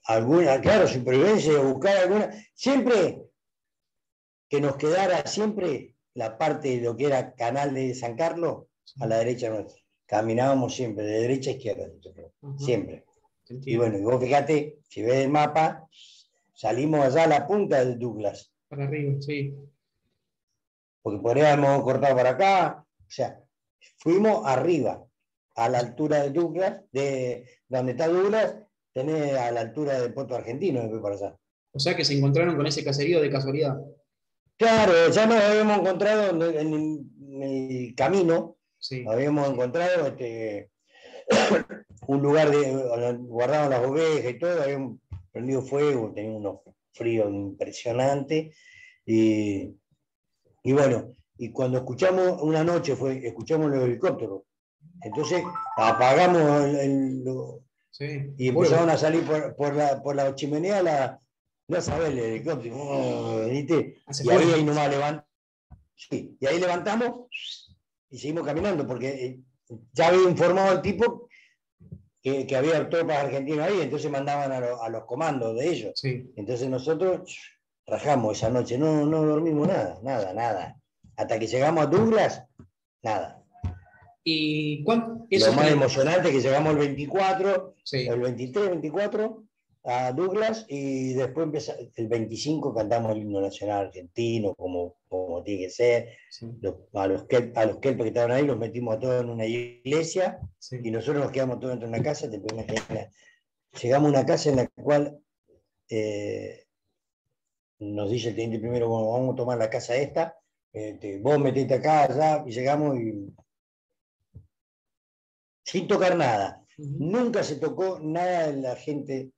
alguna, claro, supervivencia, buscar alguna, siempre que nos quedara siempre la parte de lo que era Canal de San Carlos a la derecha nuestra. Caminábamos siempre, de derecha a izquierda, Ajá, siempre. Y entiendo. bueno, y vos fíjate, si ves el mapa, salimos allá a la punta del Douglas, Para arriba, sí. porque podríamos cortar para acá, o sea, fuimos arriba, a la altura de Douglas, de donde está Douglas, tenés a la altura del puerto argentino, después para allá. O sea que se encontraron con ese caserío de casualidad. Claro, ya nos habíamos encontrado en el, en el camino, Sí. habíamos encontrado este, un lugar de guardaban las ovejas y todo, habíamos prendido fuego, tenía unos fríos impresionantes y, y bueno, y cuando escuchamos una noche fue, escuchamos los helicópteros, entonces apagamos el, el, lo, Sí. y empezaron a salir por, por, la, por la chimenea la, no sabés el helicóptero, oh, ¿viste? Ah, se Y fue. ahí, ahí nomás levantamos, sí, y ahí levantamos y seguimos caminando porque ya había informado el tipo que, que había tropas argentinas ahí, entonces mandaban a, lo, a los comandos de ellos. Sí. Entonces nosotros rajamos esa noche, no, no dormimos nada, nada, nada. Hasta que llegamos a Douglas, nada. ¿Y cuánto? Lo más emocionante es que llegamos el veinticuatro, sí. el veintitrés, veinticuatro a Douglas y después empieza, el veinticinco cantamos el himno nacional argentino como, como tiene que ser. Sí. Los, a los que a los que estaban ahí los metimos a todos en una iglesia, sí. Y nosotros nos quedamos todos dentro de una casa. Te puedes imaginar. Llegamos a una casa en la cual eh, nos dice el teniente primero, bueno, vamos a tomar la casa esta, este, vos metete acá, allá, y llegamos y sin tocar nada. Uh-huh. Nunca se tocó nada de la gente,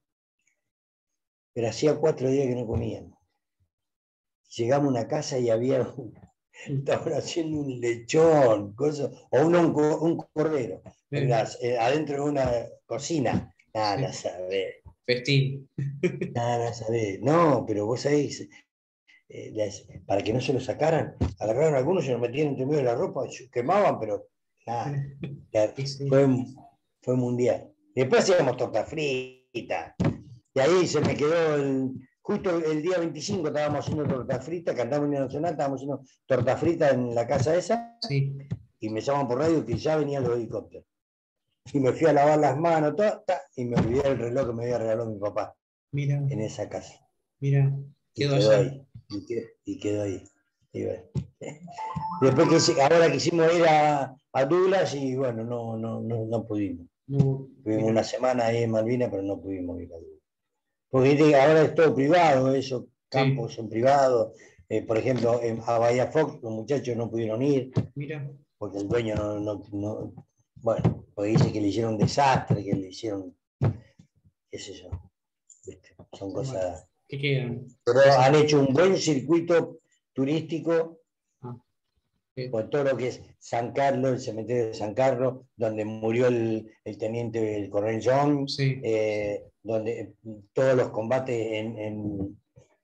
pero hacía cuatro días que no comíamos. Llegamos a una casa y había, estaban haciendo un lechón, cosa, o un, un cordero, en las, eh, adentro de una cocina. Nada, sí. Sabés. Festín. Nada, sabés. No, pero vos sabés, eh, las, para que no se lo sacaran, agarraron a algunos y se los metían entre medio de la ropa, quemaban, pero nada. La, sí. fue, fue mundial. Después hacíamos torta frita. Y ahí se me quedó el, justo el día veinticinco estábamos haciendo torta frita, cantamos en el Nacional, estábamos haciendo torta frita en la casa esa, sí. Y me llaman por radio que ya venían los helicópteros. Y me fui a lavar las manos, todo, ta, y me olvidé el reloj que me había regalado mi papá. Mira. En esa casa. Mira, quedó, y quedó ahí. Y quedó, y quedó ahí. Y bueno. Después que ahora quisimos ir a, a Douglas y bueno, no, no, no, no pudimos. No, Tuvimos una semana ahí en Malvinas, pero no pudimos ir a Douglas. Porque ahora es todo privado, esos campos sí. Son privados. Eh, por ejemplo, en, a Bahía Fox los muchachos no pudieron ir. Mira. Porque el dueño no, no, no, bueno, porque dice que le hicieron desastre, que le hicieron, qué sé yo, ¿viste? Son cosas. ¿Qué quedan? Pero han hecho un buen circuito turístico. Ah. Por todo lo que es San Carlos, el cementerio de San Carlos, donde murió el, el teniente, el coronel John, sí. eh, donde todos los combates en, en,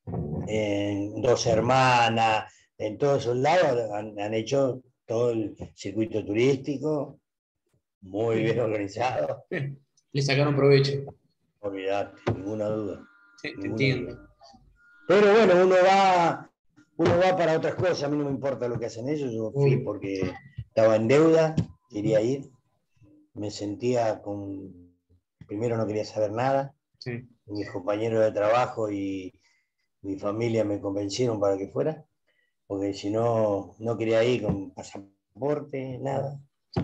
en Dos Hermanas, en todos esos lados han, han hecho todo el circuito turístico, muy bien organizado. Le sacaron provecho. Olvidate, ninguna duda. Sí, te ninguna entiendo. Duda. Pero bueno, uno va... Uno va para otras cosas, a mí no me importa lo que hacen ellos, yo fui porque estaba en deuda, quería ir, me sentía con, primero no quería saber nada, sí. Mis compañeros de trabajo y mi familia me convencieron para que fuera, porque si no, no quería ir con pasaporte, nada.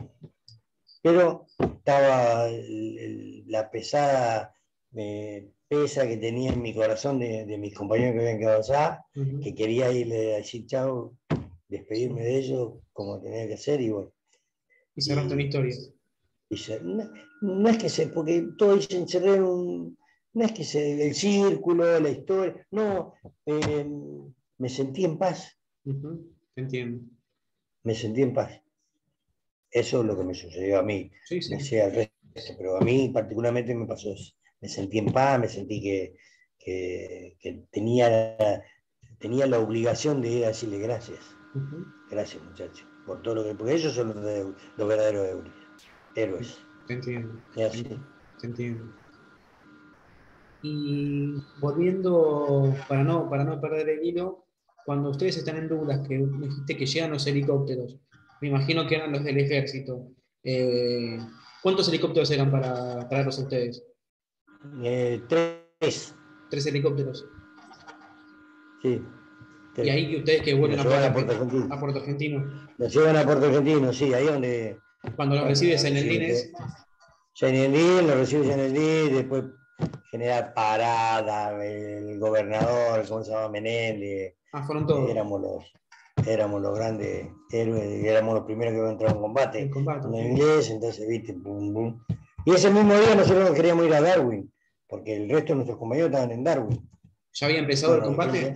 Pero estaba el, el, la pesada... Eh, pesa que tenía en mi corazón de, de mis compañeros que habían quedado allá, uh-huh. Que quería irle a decir chao, despedirme de ellos como tenía que hacer y bueno. Y cerraste una historia. Y se, no, no es que se, porque todos dicen cerrar un, no es que se, el círculo, la historia, no, eh, me sentí en paz. Uh-huh. Entiendo. Me sentí en paz. Eso es lo que me sucedió a mí, sí, sí. No sé al resto, pero a mí particularmente me pasó eso. Me sentí en paz, me sentí que, que, que tenía, tenía la obligación de ir a decirle gracias. Uh-huh. Gracias, muchachos, por todo lo que... Porque ellos son los, de, los verdaderos héroes. Te entiendo. Y así. Te entiendo. Y volviendo, para no, para no perder el hilo, cuando ustedes están en dudas, que dijiste que llegan los helicópteros, me imagino que eran los del ejército. eh, ¿Cuántos helicópteros eran para traerlos a ustedes? Eh, tres, Tres helicópteros. sí, Y tres. ahí ustedes que Y vuelven nos a llevan Puerto, a Puerto Argen- Argentino. a Puerto Argentino. Nos llevan a Puerto Argentino, sí, ahí donde, Cuando los bueno, recibes a en el decirte, Lines, Yanelí, lo recibe Yanelí, después General Parada, el gobernador, ¿cómo se llama? Menéndez, ah, fueron eh, todos éramos los, éramos los grandes héroes, y éramos los primeros que habían entrado en en combate combate. con los Sí. ingleses, entonces, viste, pum, pum. Y ese mismo día nosotros queríamos ir a Darwin, porque el resto de nuestros compañeros estaban en Darwin. ¿Ya había empezado el Bueno, combate?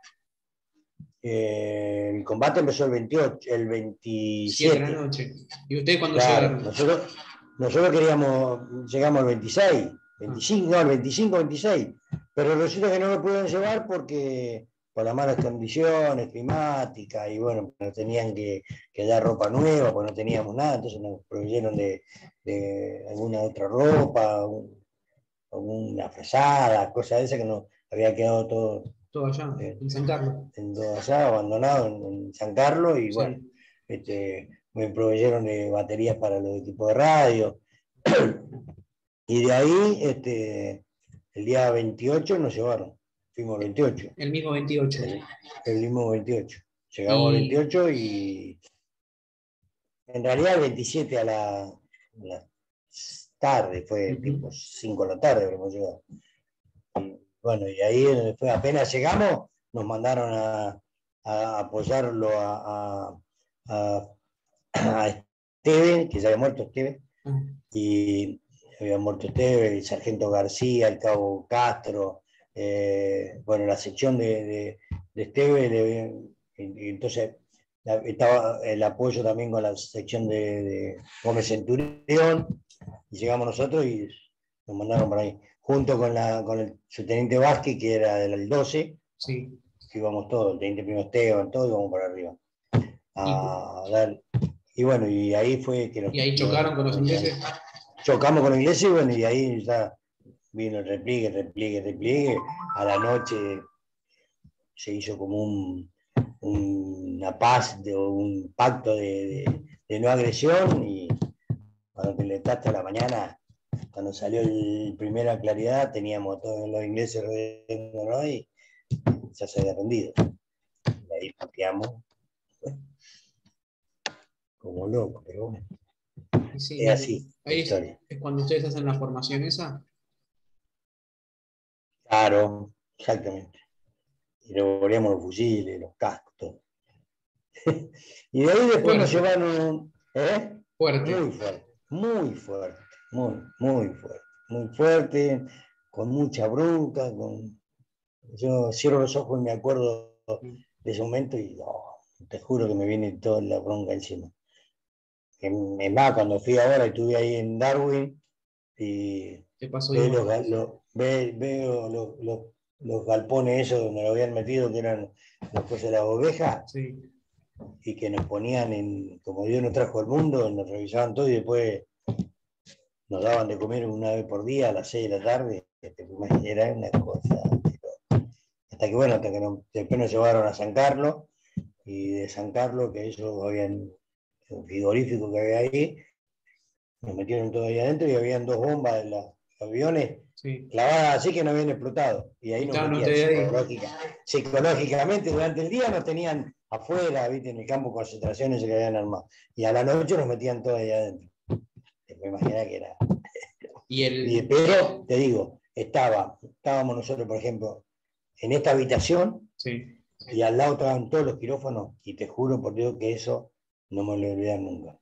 eh, el combate empezó el veintiocho, el Siete de la veintisiete. noche. ¿Y ustedes cuándo Claro, llegaron? nosotros, nosotros queríamos, llegamos al veintiséis, Ah, veinticinco, no, al veinticinco, veintiséis, pero resulta que no lo pudieron llevar porque por las malas condiciones climáticas y bueno, nos tenían que, que dar ropa nueva, porque no teníamos nada, entonces nos proveyeron de, de alguna otra ropa, un- alguna frazada, cosas de esas que nos había quedado todo todo allá, eh, en San Carlos. en todo allá, abandonado en, en San Carlos, y bueno, Sí. este, me proveyeron de baterías para los equipos de radio. Y de ahí, este, el día veintiocho nos llevaron, fuimos el veintiocho, El mismo veintiocho. el, el mismo veintiocho. Llegamos al Y, veintiocho y en realidad el veintisiete a la, a la tarde, fue ujú, tipo cinco de la tarde que hemos llegado. Y, bueno, y ahí fue, apenas llegamos, nos mandaron a, a apoyarlo a, a, a, a Esteban, que ya había muerto Esteban, ah, y había muerto Esteban, el sargento García, el cabo Castro, eh, bueno, la sección de, de, de Esteban, y, y entonces la, estaba el apoyo también con la sección de, de Gómez Centurión, y llegamos nosotros y nos mandaron por ahí, junto con, la, con el subteniente Vázquez, que era del doce, sí. íbamos todos, el teniente primo Esteban, todos íbamos para arriba. Y, A dar, y bueno, y ahí fue que nos, y ahí chocaron con los nos, ingleses. chocamos con los ingleses, y bueno, y ahí ya vino el repliegue, repliegue, repliegue. A la noche se hizo como un, un, una paz, de, un pacto de, de, de, no agresión, y cuando te levantaste a la mañana, cuando salió la primera claridad, teníamos a todos los ingleses rodeándonos y ya se había rendido. Y ahí pateamos, bueno, como loco, pero bueno, Y sí, es así la ahí es, historia. es cuando ustedes hacen la formación esa. Claro, exactamente. Y luego volvíamos los fusiles, los cascos, todo. Y de ahí después nos Fuerte, llevaron, ¿eh? fuerte. Muy fuerte, muy fuerte, muy, muy fuerte, muy fuerte, con mucha bronca, con... Yo cierro los ojos y me acuerdo de ese momento y oh, te juro que me viene toda la bronca encima. Es más, cuando fui ahora y estuve ahí en Darwin y Te pasó veo igual. los, los, ve, veo los, los, los galpones esos donde lo habían metido, que eran las cosas de las ovejas, Sí. y que nos ponían en, como Dios nos trajo al mundo, nos revisaban todo y después nos daban de comer una vez por día a las seis de la tarde. Era una cosa. Hasta que bueno, hasta que nos, después nos llevaron a San Carlos, y de San Carlos, que ellos habían un frigorífico que había ahí, nos metieron todo ahí adentro y habían dos bombas de los aviones Sí. clavadas así que no habían explotado. Y Y ahí nos estaban metían ustedes ahí. psicológica, psicológicamente durante el día, nos tenían afuera, ¿viste? En el campo de concentraciones que habían armado. Y a la noche nos metían todo ahí adentro. Te puedes imaginar que era. Y Y, el. pero, te digo, estaba, estábamos nosotros, por ejemplo, en esta habitación, Sí. y al lado estaban todos los quirófanos, y te juro por Dios que eso no me lo voy a olvidar nunca.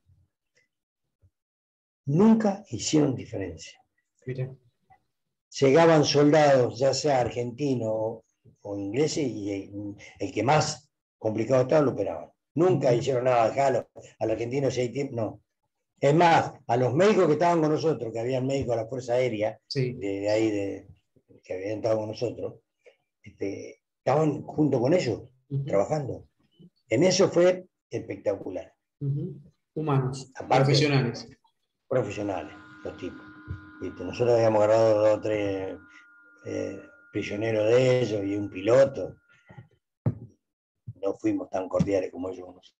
Nunca hicieron diferencia. Mira. Llegaban soldados, ya sea argentinos o, o ingleses, y el, el que más complicado estaba lo operaban. Nunca hicieron nada acá, al argentino si hay tiempo, no. Es más, a los médicos que estaban con nosotros, que habían médicos de la Fuerza Aérea, Sí. de, de ahí, de, que habían estado con nosotros, este, estaban junto con ellos, Uh-huh. trabajando. En eso fue espectacular. Uh-huh. Humanos, Aparte, profesionales. profesionales, los tipos. ¿Viste? Nosotros habíamos agarrado dos o tres eh, prisionero de ellos y un piloto, no fuimos tan cordiales como ellos.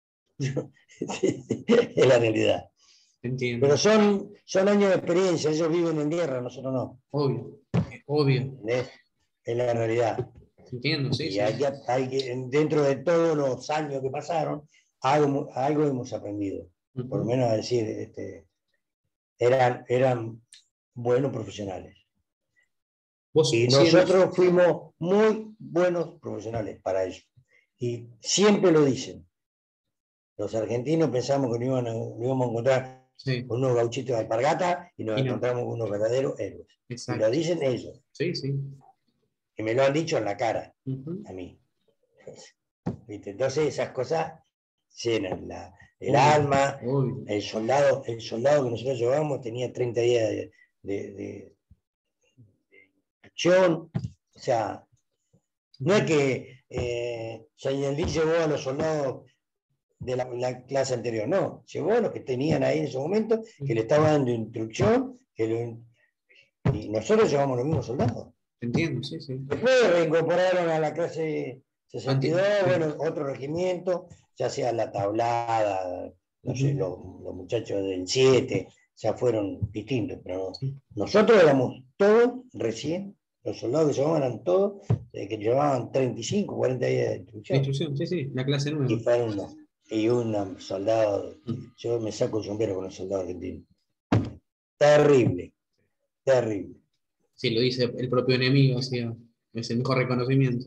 Es la realidad. Entiendo. Pero son, son años de experiencia, ellos viven en guerra, nosotros no. Obvio, obvio. ¿Entendés? Es la realidad. Entiendo, sí, Y sí. hay que, hay que, dentro de todos los años que pasaron, algo, algo hemos aprendido. Uh-huh. Por lo menos a decir, este, eran, eran buenos profesionales. ¿Vos Y nosotros fuimos muy buenos profesionales para ellos. Y siempre lo dicen. Los argentinos pensamos que nos, iban a, nos íbamos a encontrar sí. con unos gauchitos de alpargata y nos y encontramos no. con unos verdaderos héroes. Exacto. Y lo dicen ellos. Sí, sí. Y me lo han dicho en la cara, uh-huh. a mí. ¿Viste? Entonces esas cosas llenan la, el uy, alma. Uy. El soldado, el soldado que nosotros llevamos tenía treinta días de, de, de, de acción. O sea, no es que eh, Sañandí llevó a los soldados de la, la clase anterior, no, llevó a los que tenían ahí en ese momento, que le estaban dando instrucción, que lo, y nosotros llevamos los mismos soldados. Entiendo, sí, sí. Después reincorporaron a la clase sesenta y dos, Anti- bueno, otro regimiento, ya sea la tablada, no uh-huh. sé, los, los muchachos del siete, ya fueron distintos, pero sí. nosotros éramos todos recién, los soldados que llevaban eran todos, eh, que llevaban treinta y cinco, cuarenta días de instrucción. Instrucción, sí, sí, la clase nueva. Y fueron unos, y un soldado, yo me saco el sombrero con los soldados argentinos. Terrible, terrible. Sí, lo dice el propio enemigo, o sea, es el mejor reconocimiento.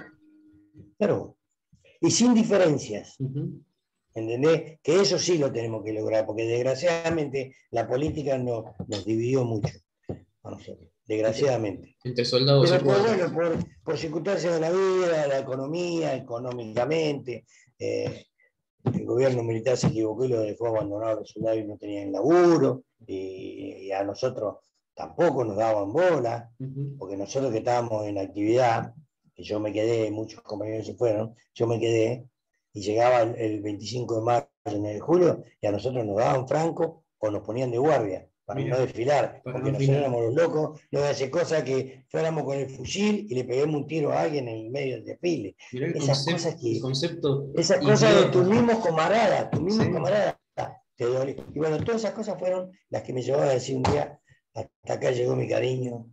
Claro, y sin diferencias. Uh-huh. ¿Entendés? Que eso sí lo tenemos que lograr, porque desgraciadamente la política nos, nos dividió mucho a nosotros, desgraciadamente. Entre soldados Pero y por, bueno, por, por circunstancias de la vida, la economía, económicamente, eh, el gobierno militar se equivocó y lo dejó abandonado a los soldados y no tenían laburo, y, y a nosotros tampoco nos daban bola, uh-huh. porque nosotros que estábamos en actividad, que yo me quedé, muchos compañeros se fueron, yo me quedé, y llegaba el, el veinticinco de mayo, en el julio, y a nosotros nos daban franco o nos ponían de guardia para Mira, no desfilar, porque no nosotros éramos los locos, no hace cosa que fuéramos con el fusil y le peguemos un tiro a alguien en el medio del desfile. Esas concepto, cosas que, concepto esas cosas de tus mismos camaradas, tus mismos sí. camaradas, te duele. Y bueno, todas esas cosas fueron las que me llevaban a decir un día, hasta acá llegó mi cariño.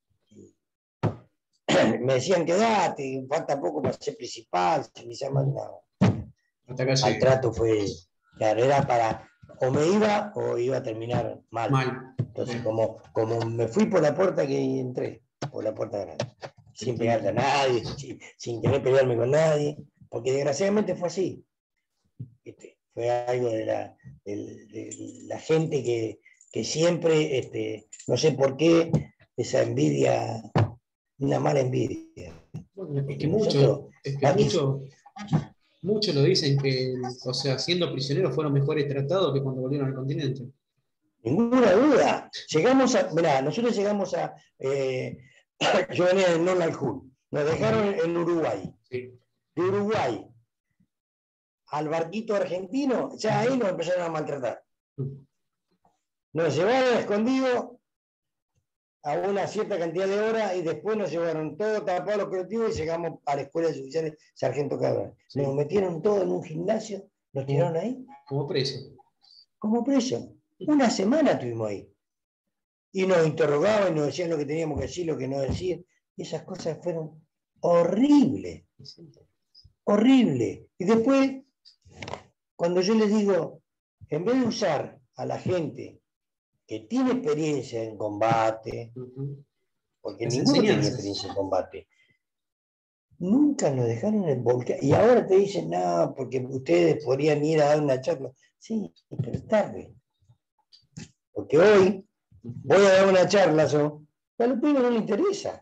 Me decían, quedate, falta poco para ser principal, se me llama nada. Hasta acá Al trato fue, claro, era para, o me iba o iba a terminar mal. Mal. Entonces, como, como me fui por la puerta que entré, por la puerta grande, sin pegarle a nadie, sin, sin querer pelearme con nadie, porque desgraciadamente fue así. Este, fue algo de la, de, de la gente que, que siempre, este, no sé por qué, esa envidia, una mala envidia. Bueno, es que mucho, es que mucho, mucho lo dicen que, o sea, siendo prisioneros fueron mejores tratados que cuando volvieron al continente. Ninguna duda. Llegamos a, mirá, nosotros llegamos a, eh, yo venía de Norland Hull, nos dejaron en Uruguay. Sí. De Uruguay al barquito argentino, ya ahí nos empezaron a maltratar. Nos llevaron escondidos a una cierta cantidad de horas y después nos llevaron todo tapado los colectivos y llegamos a la escuela de oficiales Sargento Cabral. Sí. Nos metieron todo en un gimnasio, nos tiraron ahí. Como preso. Como preso. Una semana estuvimos ahí. Y nos interrogaban y nos decían lo que teníamos que decir, lo que no decir. Y esas cosas fueron horribles. Horribles. Y después, cuando yo les digo, en vez de usar a la gente que tiene experiencia en combate, uh-huh. porque Las ninguno tenía experiencia en combate, nunca nos dejaron en el volcán. Y ahora te dicen, no, porque ustedes podrían ir a dar una charla. Sí, pero es tarde. Porque hoy voy a dar una charla, so, a los pibes no le interesa.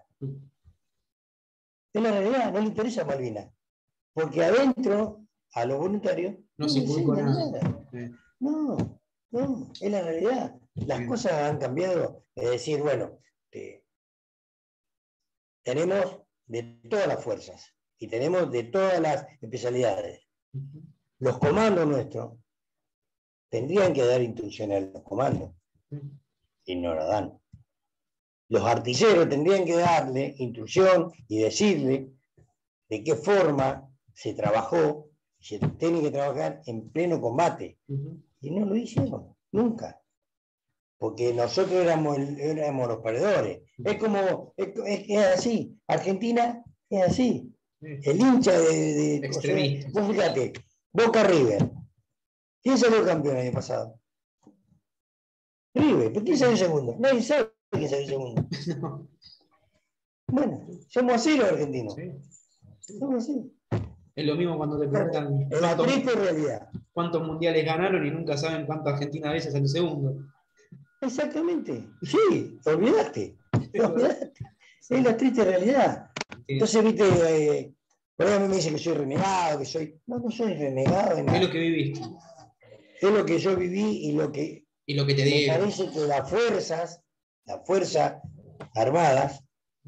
Es la realidad, no le interesa Malvinas. Porque adentro, a los voluntarios, no, no se inculca nada. nada. Sí. No, no, es la realidad. Las Bien. cosas han cambiado. Es decir, bueno, eh, tenemos de todas las fuerzas y tenemos de todas las especialidades. Uh-huh. Los comandos nuestros tendrían que dar instrucciones a los comandos. Uh-huh. Y no la dan. los artilleros tendrían que darle instrucción y decirle de qué forma se trabajó, se tiene que trabajar en pleno combate. Uh-huh. Y no lo hicieron, nunca. Porque nosotros éramos, el, éramos los perdedores. Uh-huh. Es como, es, es, es así. Argentina es así. Uh-huh. El hincha de... de o sea, vos fíjate, Boca River. ¿Quién salió campeón el año pasado? River. ¿Por quién salió segundo? Nadie sabe quién salió segundo. No. Bueno, somos así los argentinos. Sí. Somos así. Es lo mismo cuando te preguntan es la triste realidad. Cuántos mundiales ganaron y nunca saben cuánto Argentina a veces salió segundo. Exactamente. Sí, olvidaste. olvidaste. Es la triste realidad. Entonces, viste, eh, por ahí me dicen que soy renegado, que soy. No, no soy renegado. Es lo que viviste. Es lo que yo viví y lo que. Y lo que te me dieron. parece que las fuerzas, las fuerzas armadas,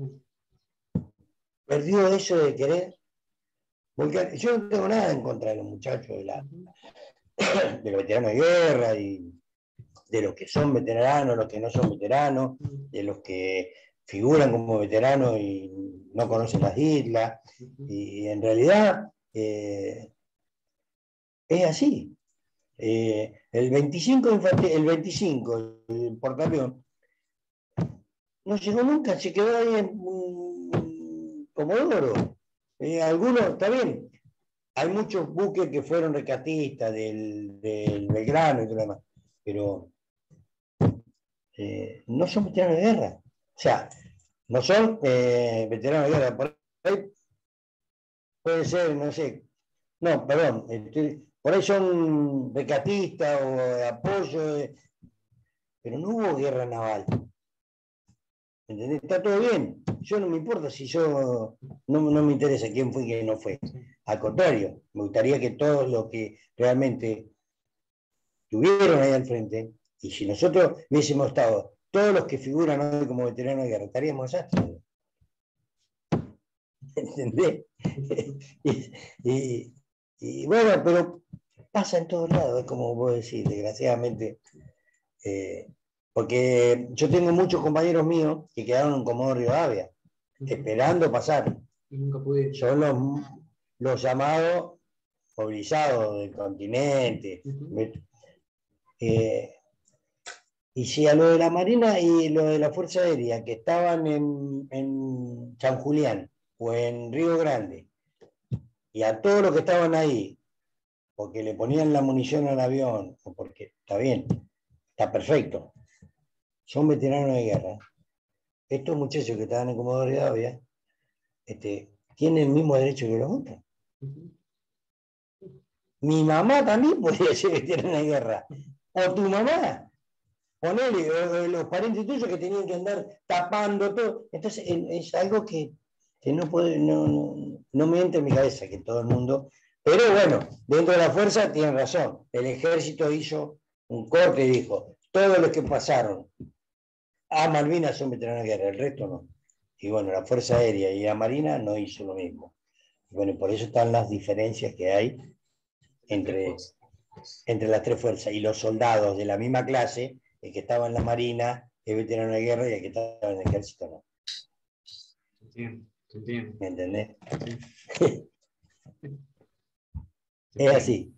perdió eso de querer. Porque yo no tengo nada en contra de los muchachos, de, la, de los veteranos de guerra, y de los que son veteranos, los que no son veteranos, de los que figuran como veteranos y no conocen las islas. Y en realidad eh, es así. Eh, el veinticinco, el veinticinco, el portaaviones, no llegó nunca, se quedó ahí en um, Comodoro. Eh, algunos, está bien, hay muchos buques que fueron rescatistas del, del Belgrano y todo lo demás, pero eh, no son veteranos de guerra. O sea, no son eh, veteranos de guerra. Por ahí puede ser, no sé, no, perdón, este, por ahí son rescatistas o de apoyo, de, pero no hubo guerra naval. ¿Entendés? Está todo bien. Yo no me importa si yo, no, no me interesa quién fue y quién no fue. Al contrario, me gustaría que todos los que realmente estuvieron ahí al frente, y si nosotros hubiésemos estado, todos los que figuran hoy como veteranos de guerra, estaríamos desastres. ¿Entendés? y, y, y bueno, pero pasa en todos lados, es como vos decís, desgraciadamente. Eh, Porque yo tengo muchos compañeros míos que quedaron en Comodoro Rivadavia, uh-huh. esperando pasar. Y nunca pude. Son los, los llamados movilizados del continente. Uh-huh. eh, y si a lo de la Marina y lo de la Fuerza Aérea, que estaban en, en San Julián o en Río Grande, y a todos los que estaban ahí, porque le ponían la munición al avión, o porque está bien, está perfecto, son veteranos de guerra. Estos muchachos que estaban en Comodoro Rivadavia este, tienen el mismo derecho que los otros. Uh-huh. Mi mamá también podría ser veterana de guerra. O tu mamá. Ponele, o, o los parientes tuyos que tenían que andar tapando todo. Entonces es, es algo que, que no, puede, no, no, no me entra en mi cabeza que todo el mundo. Pero bueno, dentro de la fuerza tienen razón. El ejército hizo un corte y dijo: todos los que pasaron a Malvinas son veteranos de guerra, el resto no. Y bueno, la Fuerza Aérea y la Marina no hizo lo mismo. Y bueno, por eso están las diferencias que hay entre, entre las tres fuerzas. Y los soldados de la misma clase, el que estaba en la Marina es veterano de guerra y el que estaba en el ejército no. Entiendo, entiendo. ¿Me entendés? Sí. Es así.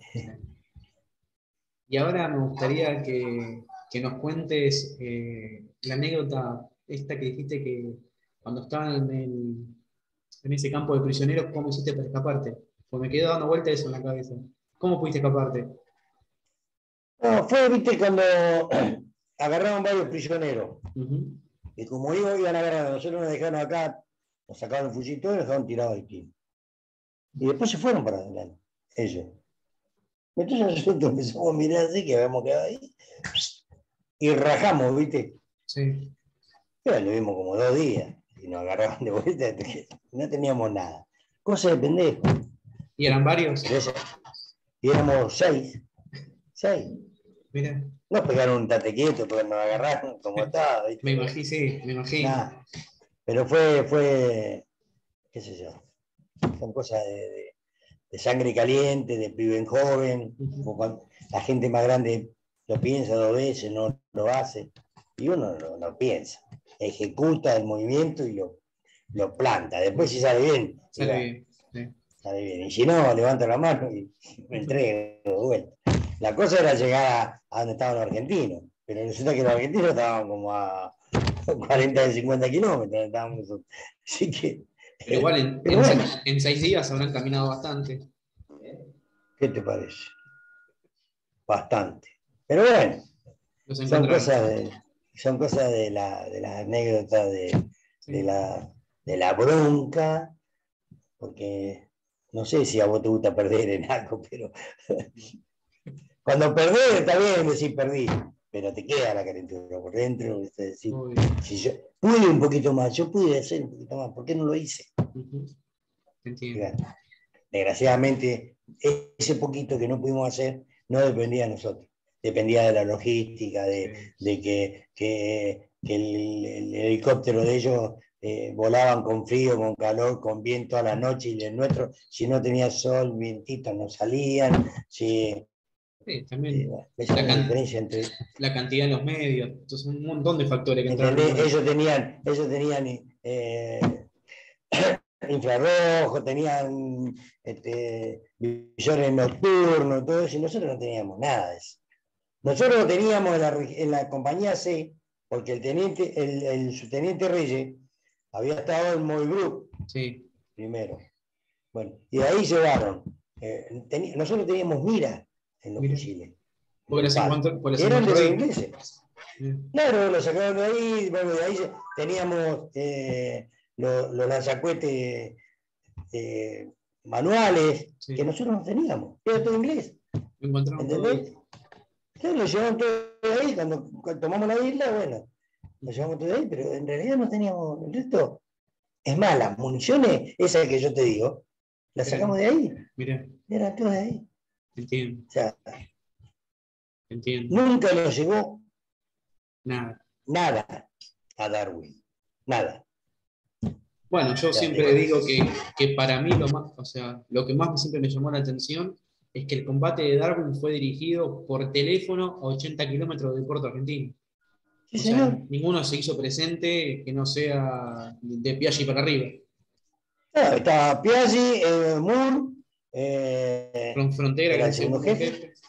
Y ahora me gustaría que, que nos cuentes eh, la anécdota esta que dijiste que cuando estaban en, el, en ese campo de prisioneros, ¿cómo hiciste para escaparte? Pues me quedó dando vuelta eso en la cabeza. ¿Cómo pudiste escaparte? No, fue, viste, cuando agarraron varios prisioneros. Uh-huh. Y como ellos iban a agarrar, nosotros nos dejaron acá, nos sacaron el fusil todo y nos dejaron tirados de aquí. Y después se fueron para adelante, ellos. Entonces nosotros empezamos a mirar así, que habíamos quedado ahí, y rajamos, ¿viste? Sí. Pero lo vimos como dos días, y nos agarraban de vuelta, no teníamos nada. Cosa de pendejo. ¿Y eran varios? Y éramos seis. Seis. Mira. Nos pegaron un tate quieto, porque nos agarraron como estaba. ¿Viste? Me imagino, sí, me imagino. Nah, pero fue, fue, qué sé yo, son cosas de... de de sangre caliente, de pibe joven, uh-huh. La gente más grande lo piensa dos veces, no lo hace, y uno no, no piensa. ejecuta el movimiento y lo, lo planta. Después si sale bien, Sale va, bien. Sí. sale bien. Y si no, levanto la mano y me entrego de vuelta. La cosa era llegar a, a donde estaban los argentinos, pero resulta que los argentinos estaban como a cuarenta de cincuenta kilómetros. Estábamos, así que, Pero igual en, pero en, bueno, se- en seis días habrán caminado bastante. ¿qué te parece? Bastante. Pero bueno, Los son encontraron. cosas de, son cosas de la, de las anécdotas de, Sí. de, la, de la bronca, porque no sé si a vos te gusta perder en algo, pero cuando perdés está bien decir perdí, pero te queda la calentura por dentro. Es decir, Muy si yo pude un poquito más, yo pude hacer un poquito más, ¿por qué no lo hice? Ujú. Y Entiendo. bueno, desgraciadamente, ese poquito que no pudimos hacer no dependía de nosotros, dependía de la logística, de, Sí. de que, que, que el, el helicóptero de ellos eh, volaban con frío, con calor, con viento a la noche, y el nuestro, si no tenía sol, vientito, no salían. Si, Sí, eh, también esa la, es la can- diferencia entre. la cantidad de los medios. Entonces, un montón de factores que entraron en ¿Entendés? cuenta. Ellos tenían, ellos tenían eh, infrarrojo, tenían este, visores nocturnos, todo eso, y nosotros no teníamos nada de eso. Nosotros lo teníamos en la, en la compañía C, porque el teniente, el, el subteniente Reyes había estado en Mobile Group Sí. primero. Bueno, y de ahí llevaron. Eh, teni, nosotros teníamos mira en los Mira. fusiles. Porque las encontró, porque las Eran de encontró los ahí. ingleses. Bien. Claro, lo sacaron de ahí, bueno, de ahí teníamos eh, los, los lanzacuetes eh, manuales, Sí. que nosotros no teníamos, era todo inglés, Lo encontraron todo ¿entendés? ahí. Entonces lo llevamos todo de ahí, cuando, cuando tomamos la isla, bueno, lo llevamos todo de ahí, pero en realidad no teníamos el resto. Es más, las municiones, esas que yo te digo, las Eran- sacamos de ahí, Mira, eran todas de ahí. entiendo, O sea, entiendo. nunca nos llegó Nada. nada a Darwin, nada. Bueno, yo O sea, siempre de- digo que, que para mí lo más, o sea, lo que más siempre me llamó la atención es que el combate de Darwin fue dirigido por teléfono a ochenta kilómetros del puerto argentino. sí, O sea, señor. ninguno se hizo presente que no sea de Piaggi para arriba. Ah, estaba Piaggi, eh, Moore, eh, Con Frontera, que era era el el segundo segundo jefe. jefe.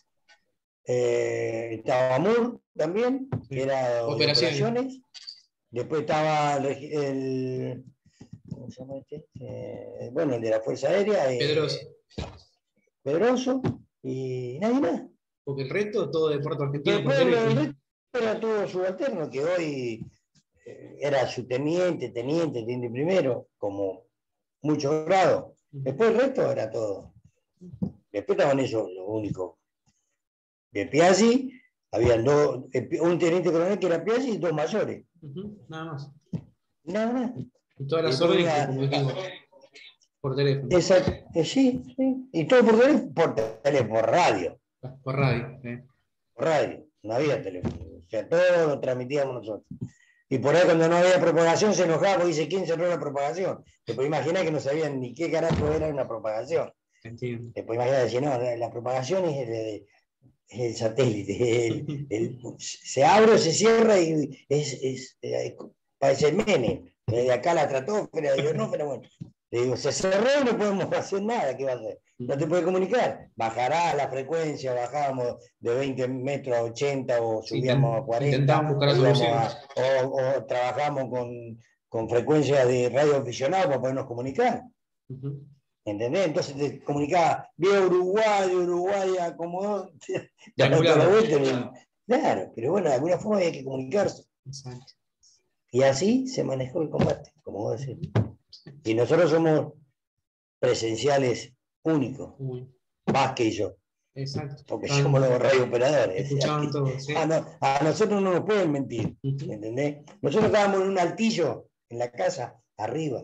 Eh, estaba Moore también, que Sí. era de Operaciones. operaciones. Después estaba el, el- ¿cómo se llama este? Eh, bueno, el de la Fuerza Aérea, eh, Pedroso. Pedroso, y nadie más. Porque el resto, todo de puerto argentino por Después el teléfono. resto era todo subalterno, que hoy eh, era subteniente, teniente, teniente primero, como muchos grados. Después el resto era todo. Después estaban ellos, lo único. De Piaggi, habían dos, un teniente coronel que era Piaggi y dos mayores. Ujú, nada más. Nada más. Y todas Y las después órdenes, una, como dijimos, por teléfono. esa, eh, sí, sí. Y todo por teléfono, por, tele, por radio. Por radio. ¿Eh? Por radio. No había teléfono. O sea, todo lo transmitíamos nosotros. Y por ahí cuando no había propagación se enojaba porque dice, ¿quién cerró la propagación? Después imaginá que no sabían ni qué carajo era una propagación. Entiendo. Después imaginá decir, no, la propagación es el, el satélite. El, el, se abre o se cierra y es, es, es parece el Menem. De acá la estratosfera, digo, no, pero bueno. Le digo, se cerró y no podemos hacer nada, ¿qué va a hacer? No te puede comunicar. Bajará la frecuencia, bajábamos de veinte metros a ochenta o Sí, subíamos intent- a cuarenta, intentaban buscar la o, íbamos solución. a, o, o trabajamos con, con frecuencias de radio aficionado para podernos comunicar. Ujú. ¿Entendés? Entonces te comunicaba, vía Uruguay, Uruguay acomodó, daba toda la Triangulado. vuelta. Claro, pero bueno, de alguna forma había que comunicarse. Exacto. Y así se manejó el combate, como vos decís. Ujú. Y nosotros somos presenciales únicos, Uy, más que yo, exacto. porque Estaban- somos los radiooperadores. O sea, escuchaban que todo, sí. a, no- a nosotros no nos pueden mentir, Ujú. ¿entendés? Nosotros estábamos en un altillo en la casa, arriba.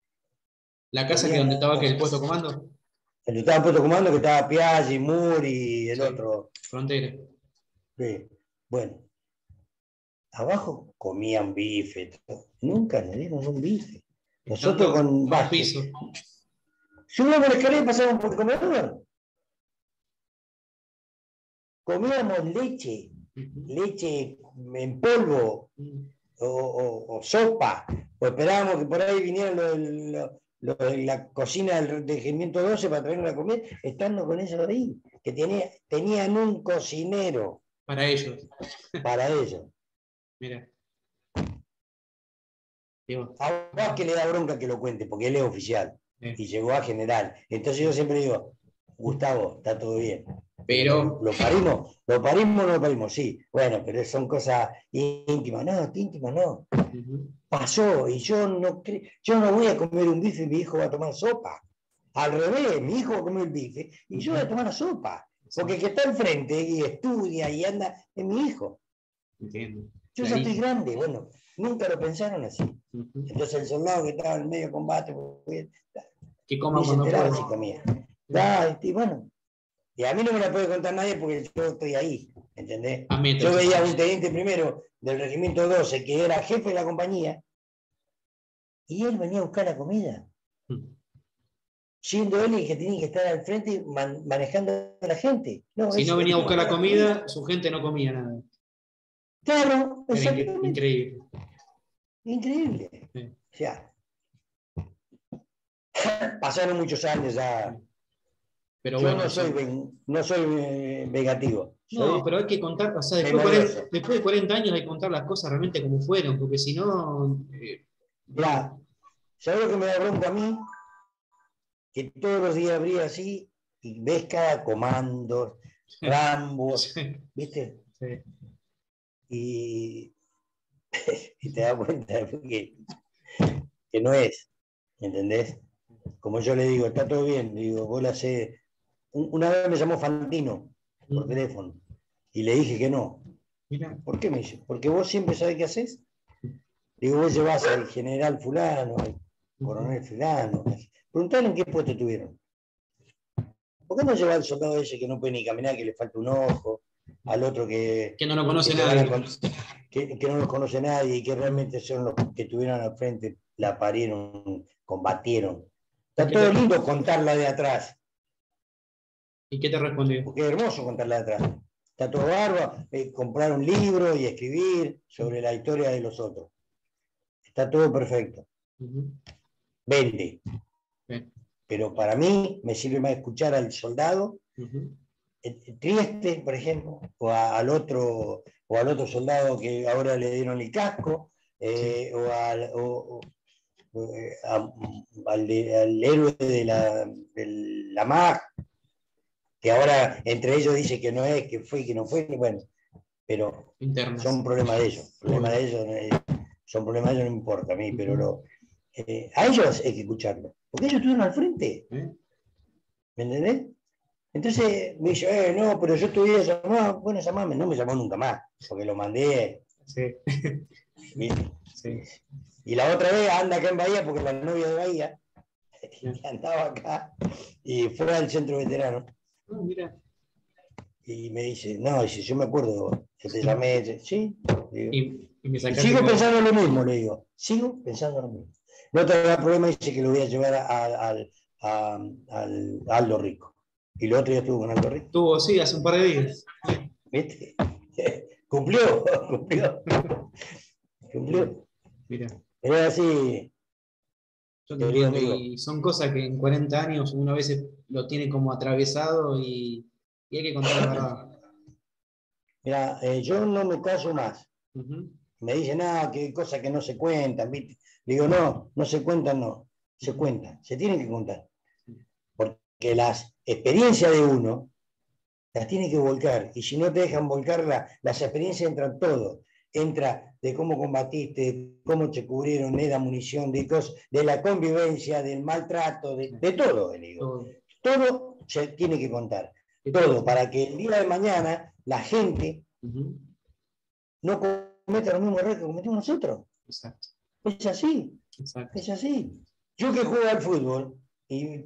La casa que donde estaba que el puesto comando, El estaba puesto comando que estaba Piaggi, Moore y el sí. otro. Frontera. Sí. Bueno, abajo comían bife. Todo. Nunca nos dieron un bife. Nosotros Estando con a un Vázquez. piso. Subíamos la escalera y pasábamos por el comedor. Comíamos leche, Ujú. leche en polvo, Ujú. o, o, o sopa, o esperábamos que por ahí vinieran los, los, los de la cocina del regimiento doce para traer una comida, estando con eso ahí, que tenía, tenían un cocinero. Para ellos. Para ellos. Mira. A Vázquez le da bronca que lo cuente, porque él es oficial. Sí. Y llegó a general. Entonces yo siempre digo, Gustavo, está todo bien. Pero. ¿Lo parimos? ¿Lo parimos o no lo parimos? Sí. Bueno, pero son cosas íntimas. No, íntimas no. Uh-huh. Pasó, y yo no creo, yo no voy a comer un bife y mi hijo va a tomar sopa. Al revés, mi hijo va a comer el bife y yo voy a tomar la sopa. Porque el que está enfrente y estudia y anda es mi hijo. Entiendo. Yo ya estoy grande, bueno, nunca lo pensaron así. Uh-huh. Entonces el soldado que estaba en medio de combate, pues, que coma cuando pueda. Si comía. Da, y bueno, y a mí no me la puede contar nadie porque yo estoy ahí, ¿entendés? Yo veía a un teniente primero del regimiento doce que era jefe de la compañía y él venía a buscar la comida. Uh-huh. Siendo él el que tenía que estar al frente man, manejando a la gente. No, si no venía a buscar la comida, su gente no comía nada. Claro, era increíble. Increíble. Sí. O sea, pasaron muchos años ya. Pero yo bueno, no soy, ven, no soy eh, vengativo. No, soy pero hay que contar, o sea, después de, cuarenta, después de cuarenta años hay que contar las cosas realmente como fueron, porque si no... Eh, ya, ¿sabes lo que me da bronca a mí? Que todos los días abría así y ves cada comando, Rambo, sí. ¿Viste? Sí. Y, y te das cuenta que, que no es, ¿entendés? Como yo le digo, está todo bien, le digo, vos la hacés. Una vez me llamó Fantino por mm. teléfono y le dije que no. Mira. ¿Por qué me dice? Porque vos siempre sabés qué haces. Digo, vos llevás al general fulano, al coronel fulano. Preguntale en qué puesto tuvieron. ¿Por qué no llevas al soldado ese que no puede ni caminar, que le falta un ojo? Al otro que... Que no lo conoce que nadie. Con, que, que no los conoce nadie y que realmente son los que tuvieron al frente, la parieron, combatieron. Está todo te... lindo contarla de atrás. ¿Y qué te respondió? Porque es hermoso contarla de atrás. Está todo bárbaro, eh, comprar un libro y escribir sobre la historia de los otros. Está todo perfecto. Uh-huh. Vende. Sí. Pero para mí me sirve más escuchar al soldado, uh-huh. Trieste, por ejemplo, o a, al otro, o al otro soldado que ahora le dieron el casco, eh, sí. o, al, o, o a, al, al héroe de la, de la M A G, que ahora entre ellos dice que no es, que fue y que no fue, bueno, pero internas. Son problemas de ellos, problemas de ellos, son problemas de ellos, no me importa a mí, uh-huh. pero lo, eh, a ellos hay que escucharlo, porque ellos estuvieron al frente, ¿eh? ¿Me entendés? Entonces me dice, eh, no, pero yo estuve llamado, bueno, llamame, no me llamó nunca más, porque lo mandé. Sí. Y, sí. Y la otra vez anda acá en Bahía, porque la novia de Bahía, que andaba acá, y fue al centro veterano. Oh, mira. Y me dice, no, dice, yo me acuerdo, yo te llamé, dice, sí. Digo, y, y, me y sigo como... pensando lo mismo, le digo, sigo pensando lo mismo. No te da problema, dice que lo voy a llevar al a, a, a, Aldo Rico. Y el otro día estuvo con Aldo Rico. Estuvo, sí, hace un par de días. ¿Viste? Cumplió, cumplió. Cumplió. Mira. Pero así. Yo te entiendo, y son cosas que en cuarenta años uno a veces lo tiene como atravesado y, y hay que contar la verdad. Mira, eh, yo no me callo más. Uh-huh. Me dicen, nada, ah, que hay cosas que no se cuentan, ¿viste? Digo, no, no se cuentan, no. Se cuentan, se tienen que contar. Porque las experiencias de uno las tiene que volcar. Y si no te dejan volcarla, las experiencias entran todo. Entra de cómo combatiste, de cómo te cubrieron, de la munición, de cosas, de la convivencia, del maltrato, de, de todo, digo. Todo se tiene que contar. Todo, para que el día de mañana la gente uh-huh. no cometa los mismos errores que cometimos nosotros. Exacto. Es así. Exacto. Es así. Yo que juego al fútbol y,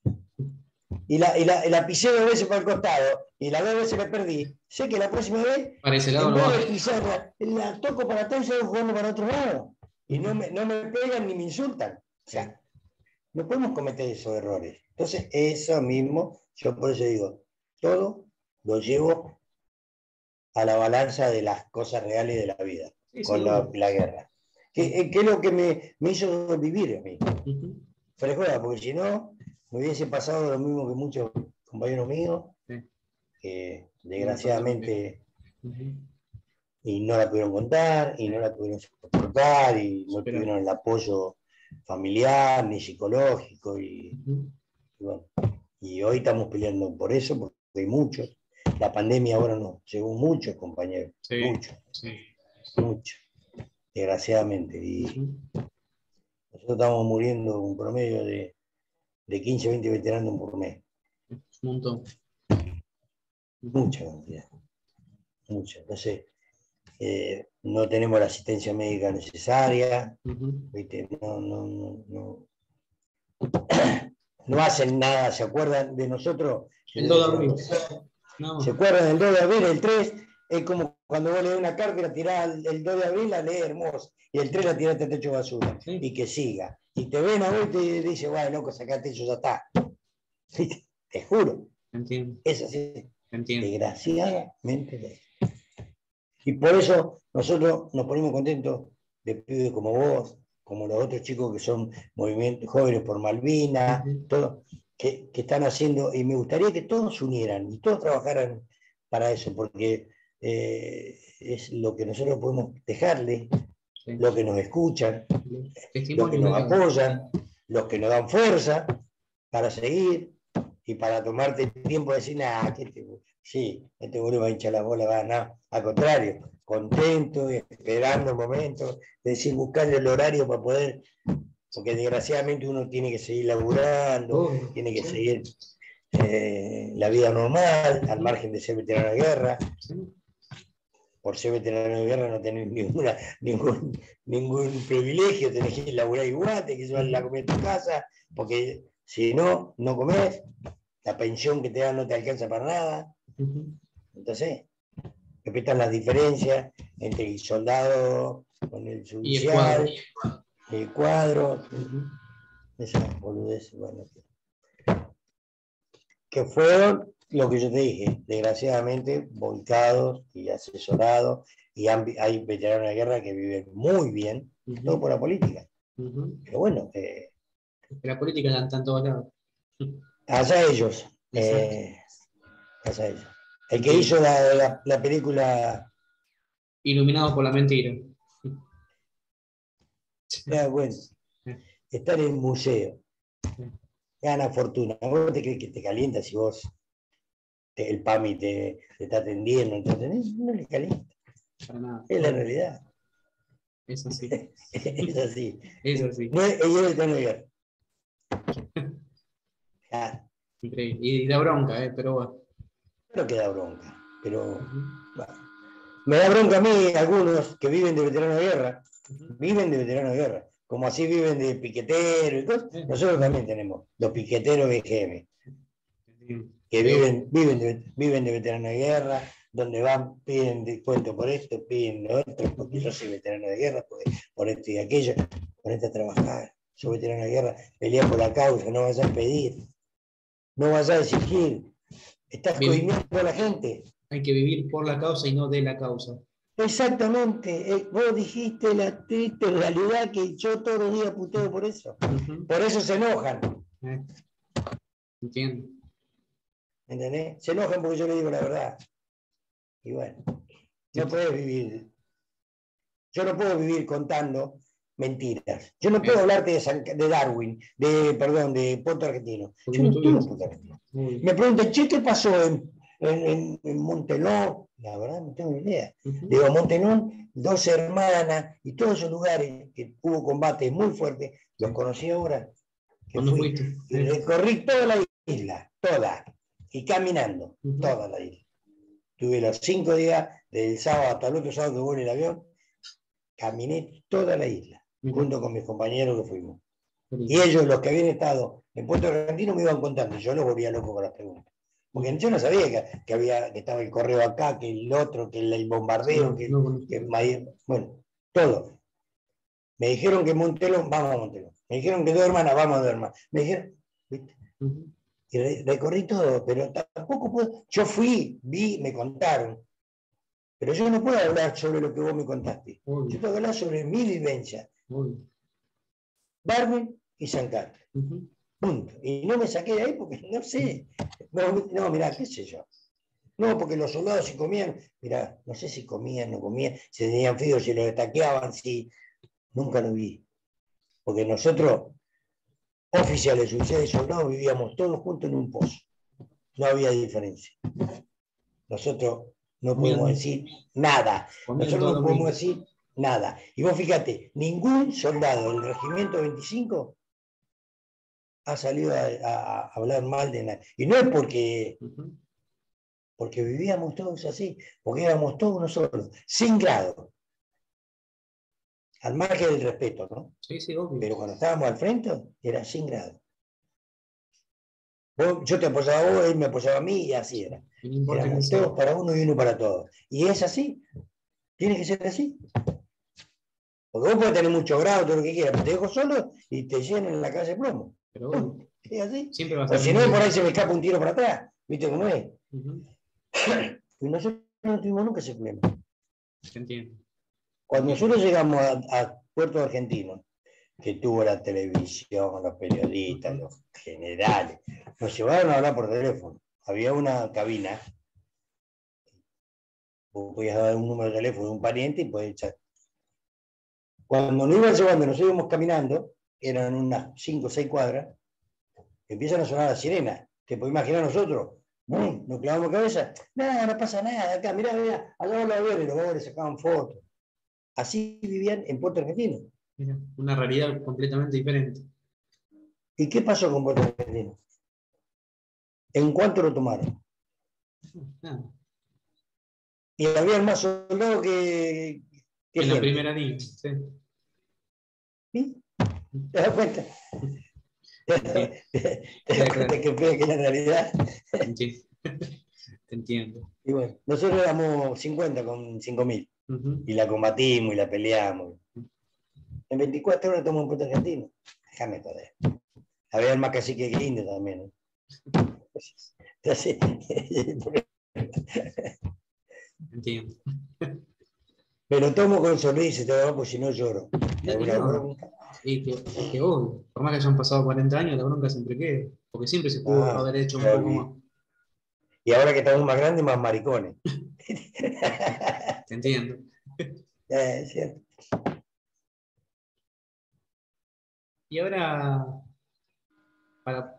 y, la, y, la, y la pisé dos veces para el costado y las dos veces la perdí, sé que la próxima vez para ese lado en no vez de pisar, la, la toco para atrás y salgo jugando para otro lado. Y no me, no me pegan ni me insultan. O sea, no podemos cometer esos errores. Entonces, eso mismo, yo por eso digo, todo lo llevo a la balanza de las cosas reales de la vida. Sí, con sí, la, obvio. la guerra. Que, que es lo que me, me hizo vivir a mí. Ujú. Fue porque si no, me hubiese pasado lo mismo que muchos compañeros míos, Sí, que no le pasó lo mismo. desgraciadamente Ujú. y no la pudieron contar, y no Sí, la pudieron soportar, y no superar. tuvieron el apoyo familiar ni psicológico, y, Ujú. y bueno, y hoy estamos peleando por eso, porque hay muchos. La pandemia ahora nos llegó muchos compañeros, Sí, muchos, sí. muchos, desgraciadamente. Y Ujú. nosotros estamos muriendo un promedio de, de quince, veinte veteranos por mes. Un montón. Ujú. Mucha cantidad, mucha. Entonces, eh, no tenemos la asistencia médica necesaria, Ujú. ¿viste? No, no, no, no, no hacen nada, ¿se acuerdan de nosotros? Yo El les dos de decía una abril. cosa. ¿Se No. acuerdan del dos de abril? El tres es como cuando vos lees una carta y la tirás el, el dos de abril, la lees hermosa, y el tres la tiraste al techo de basura, Sí, y que siga. Y te ven a vos y te dicen, bueno, loco, sacate eso, ya está. Te juro, entiendo, es así. entiendo. Desgraciadamente. Y por eso nosotros nos ponemos contentos de pibes como vos, como los otros chicos que son movimientos jóvenes por Malvinas, Ujú. todo, que, que están haciendo, y me gustaría que todos se unieran y todos trabajaran para eso, porque eh, es lo que nosotros podemos dejarle, Sí. lo que nos escuchan, Los los que testimonios nos que quedan. apoyan, los que nos dan fuerza para seguir y para tomarte el tiempo de decir, nada, que este, sí, este boludo va a hinchar la bola, va, no, al contrario, contento, esperando el momento, de decir, buscarle el horario para poder, porque desgraciadamente uno tiene que seguir laburando, Obvio, tiene que sí. seguir eh, la vida normal, al Ujú. margen de ser veterano de guerra. Sí. Por ser veterano de guerra no tenés ninguna, ningún, ningún privilegio, tenés que laburar igual, tenés que llevar la Ujú. comida a tu casa, porque si no, no comés, la pensión que te dan no te alcanza para nada. Ujú. Entonces, respetan las diferencias entre el soldado con el Y el cuadro. judicial, el cuadro, Ujú. esas boludeces, bueno, que, que fueron lo que yo te dije, desgraciadamente volcados y asesorados, y han, hay veteranos de guerra que viven muy bien, todo Ujú. por la política. Ujú. Pero bueno, eh, Que la política ya está en todos lados. allá ellos, Exacto, eh, allá ellos. El que entiendo. hizo la, la, la película, Iluminado por la mentira. eh, bueno, está en el museo, gana fortuna. ¿Vos te crees que te calienta si vos te, el PAMI te, te está atendiendo? Entonces, no le calienta, Para nada, es la obvio. realidad. Es así. Es así. Es así. No es, ellos están en guerra. Ah, Increíble. Y da bronca, ¿eh? Pero bueno. pero que da bronca. Pero Ujú. bueno, me da bronca a mí algunos que viven de veterano de guerra, Ujú. viven de veterano de guerra, como así viven de piquetero y cosas. Eh, Nosotros también tenemos los piqueteros B G M, entiendo. que Yo, viven, viven, de, viven de veterano de guerra, donde van, piden descuento por esto, piden lo otro, porque yo ujú. soy veterano de guerra, por, por esto y aquello, ponete a trabajar, soy veterano de guerra, pelea por la causa, no vas a pedir, no vas a exigir, estás Viví- cohibiendo a la gente. Hay que vivir por la causa y no de la causa. Exactamente, eh, vos dijiste la triste realidad que yo todos los días puteo por eso. Ujú. Por eso se enojan, Eh, entiendo. ¿entendés? Se enojan porque yo le digo la verdad. Y bueno, no puedes vivir, yo no puedo vivir contando mentiras. Yo no puedo Eh, hablarte de, San- de Darwin, de, perdón, de Puerto Argentino. porque Yo no no estuve en tuviste. Puerto Argentino. Uy. Me preguntan, che, ¿qué pasó en, en, en, en Montelón? La verdad no tengo ni idea. Ujú. Digo, Montelón, dos hermanas y todos esos lugares que hubo combates muy fuertes, los Sí. conocí ahora, que ¿Cuándo fui fuiste? y Eh, recorrí toda la isla, toda, y caminando, ujú. toda la isla. Tuve los cinco días, del sábado hasta el otro sábado que voy en el avión, caminé toda la isla, Mira, junto con mis compañeros que fuimos. qué Y lindo. ellos, los que habían estado en Puerto Argentino, me iban contando, y yo los volvía loco con las preguntas. Porque Ujú. yo no sabía que, que había, que estaba el correo acá, que el otro, que el, el bombardeo, No, que, no conozco. que bueno, todo. Me dijeron que Montelón, vamos a Montelón. Me dijeron que dos hermanas, vamos a dos hermanas. Me dijeron, ¿viste? Ujú. Y re- recorrí todo, pero tampoco puedo. Yo fui, vi, me contaron, Pero yo no puedo hablar sobre lo que vos me contaste. Obvio. Yo tengo que hablar sobre mi vivencia. Obvio. Darwin y San Carlos. Uh-huh. Punto. Y no me saqué de ahí porque no sé. No, no, mirá, qué sé yo. No, porque los soldados si comían, mirá, no sé si comían, no comían, si tenían frío, si los ataqueaban, si. Nunca lo vi. Porque nosotros, oficiales, oficiales y soldados, vivíamos todos juntos en un pozo. No había diferencia. Nosotros no podemos Comían, decir nada. comían Nosotros todo no lo podemos mismo. decir nada. Y vos fíjate, ningún soldado del Regimiento veinticinco ha salido a, a- a hablar mal de nada. Y no es porque, Uh-huh. porque vivíamos todos así, porque éramos todos uno solo, sin grado, al margen del respeto, ¿no? Sí, sí, obvio. Pero cuando estábamos al frente, era sin grado. Vos, yo te apoyaba a vos, él me apoyaba a mí, y así era. Y no importa quién Éramos sea. todos para uno y uno para todos. Y es así, tiene que ser así. Porque vos podés tener mucho grado, todo lo que quieras, pero te dejo solo y te llenan en la calle de plomo. Pero obvio. ¿Es así? Siempre va a O ser si el no, mismo. por ahí se me escapa un tiro para atrás. ¿Viste cómo es? Uh-huh. Y nosotros no tuvimos nunca ese problema. Se entiende. Cuando Entiendo. nosotros llegamos a, a Puerto Argentino, que tuvo la televisión, los periodistas, Uh-huh. los generales, nos llevaron a hablar por teléfono. Había una cabina, vos podías dar un número de teléfono de un pariente y podías echar. Cuando nos iban llevando, nos íbamos caminando, eran unas cinco o seis cuadras, empiezan a sonar las sirenas. Te puedes imaginar nosotros, ¡bum! Nos clavamos cabeza, nada, no pasa nada, acá, mirá, mirá, allá van los aviones, los aviones sacaban fotos. Así vivían en Puerto Argentino. Mira, una realidad completamente diferente. ¿Y qué pasó con Puerto Argentino? ¿En cuánto lo tomaron? Nada. Y había más soldados que, que En la gente. primera línea. Sí. ¿Sí? ¿Te das cuenta? Entiendo. ¿Te das cuenta que fea que es la realidad? Entiendo. Te entiendo. Y bueno, nosotros éramos cincuenta con cinco mil. Uh-huh. Y la combatimos y la peleamos. En veinticuatro horas tomamos en Puerto Argentino. Déjame joder. Había más cacique que indio también. ¿No? Entonces, Entiendo. me lo tomo con sonrisa, te lo pues si no lloro. Y, y ¿Alguna no, bronca? y que, es que obvio, por más que hayan pasado cuarenta años, la bronca siempre queda. Porque siempre se pudo Ah, haber hecho un claro, poco y, más. y ahora que estamos más grandes, más maricones. Te entiendo. Eh, es cierto. Y ahora, para.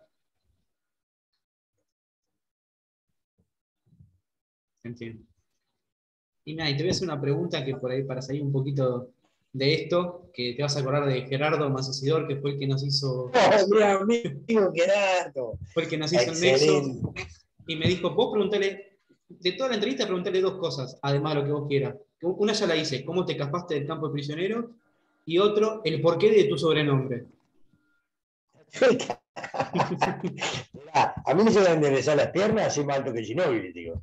Te entiendo. Y nada, y te voy a hacer una pregunta que por ahí, para salir un poquito de esto, que te vas a acordar de Gerardo Masacidor, que fue el que nos hizo, Oh, mi amigo Gerardo. fue el que nos hizo el Excelente. nexo, y me dijo, vos preguntale, de toda la entrevista preguntale dos cosas, además de lo que vos quieras. Una ya la hice, cómo te escapaste del campo de prisionero, y otro, el porqué de tu sobrenombre. Mirá, a mí me llegan a enderezar las piernas, soy más alto que Ginóbili, digo.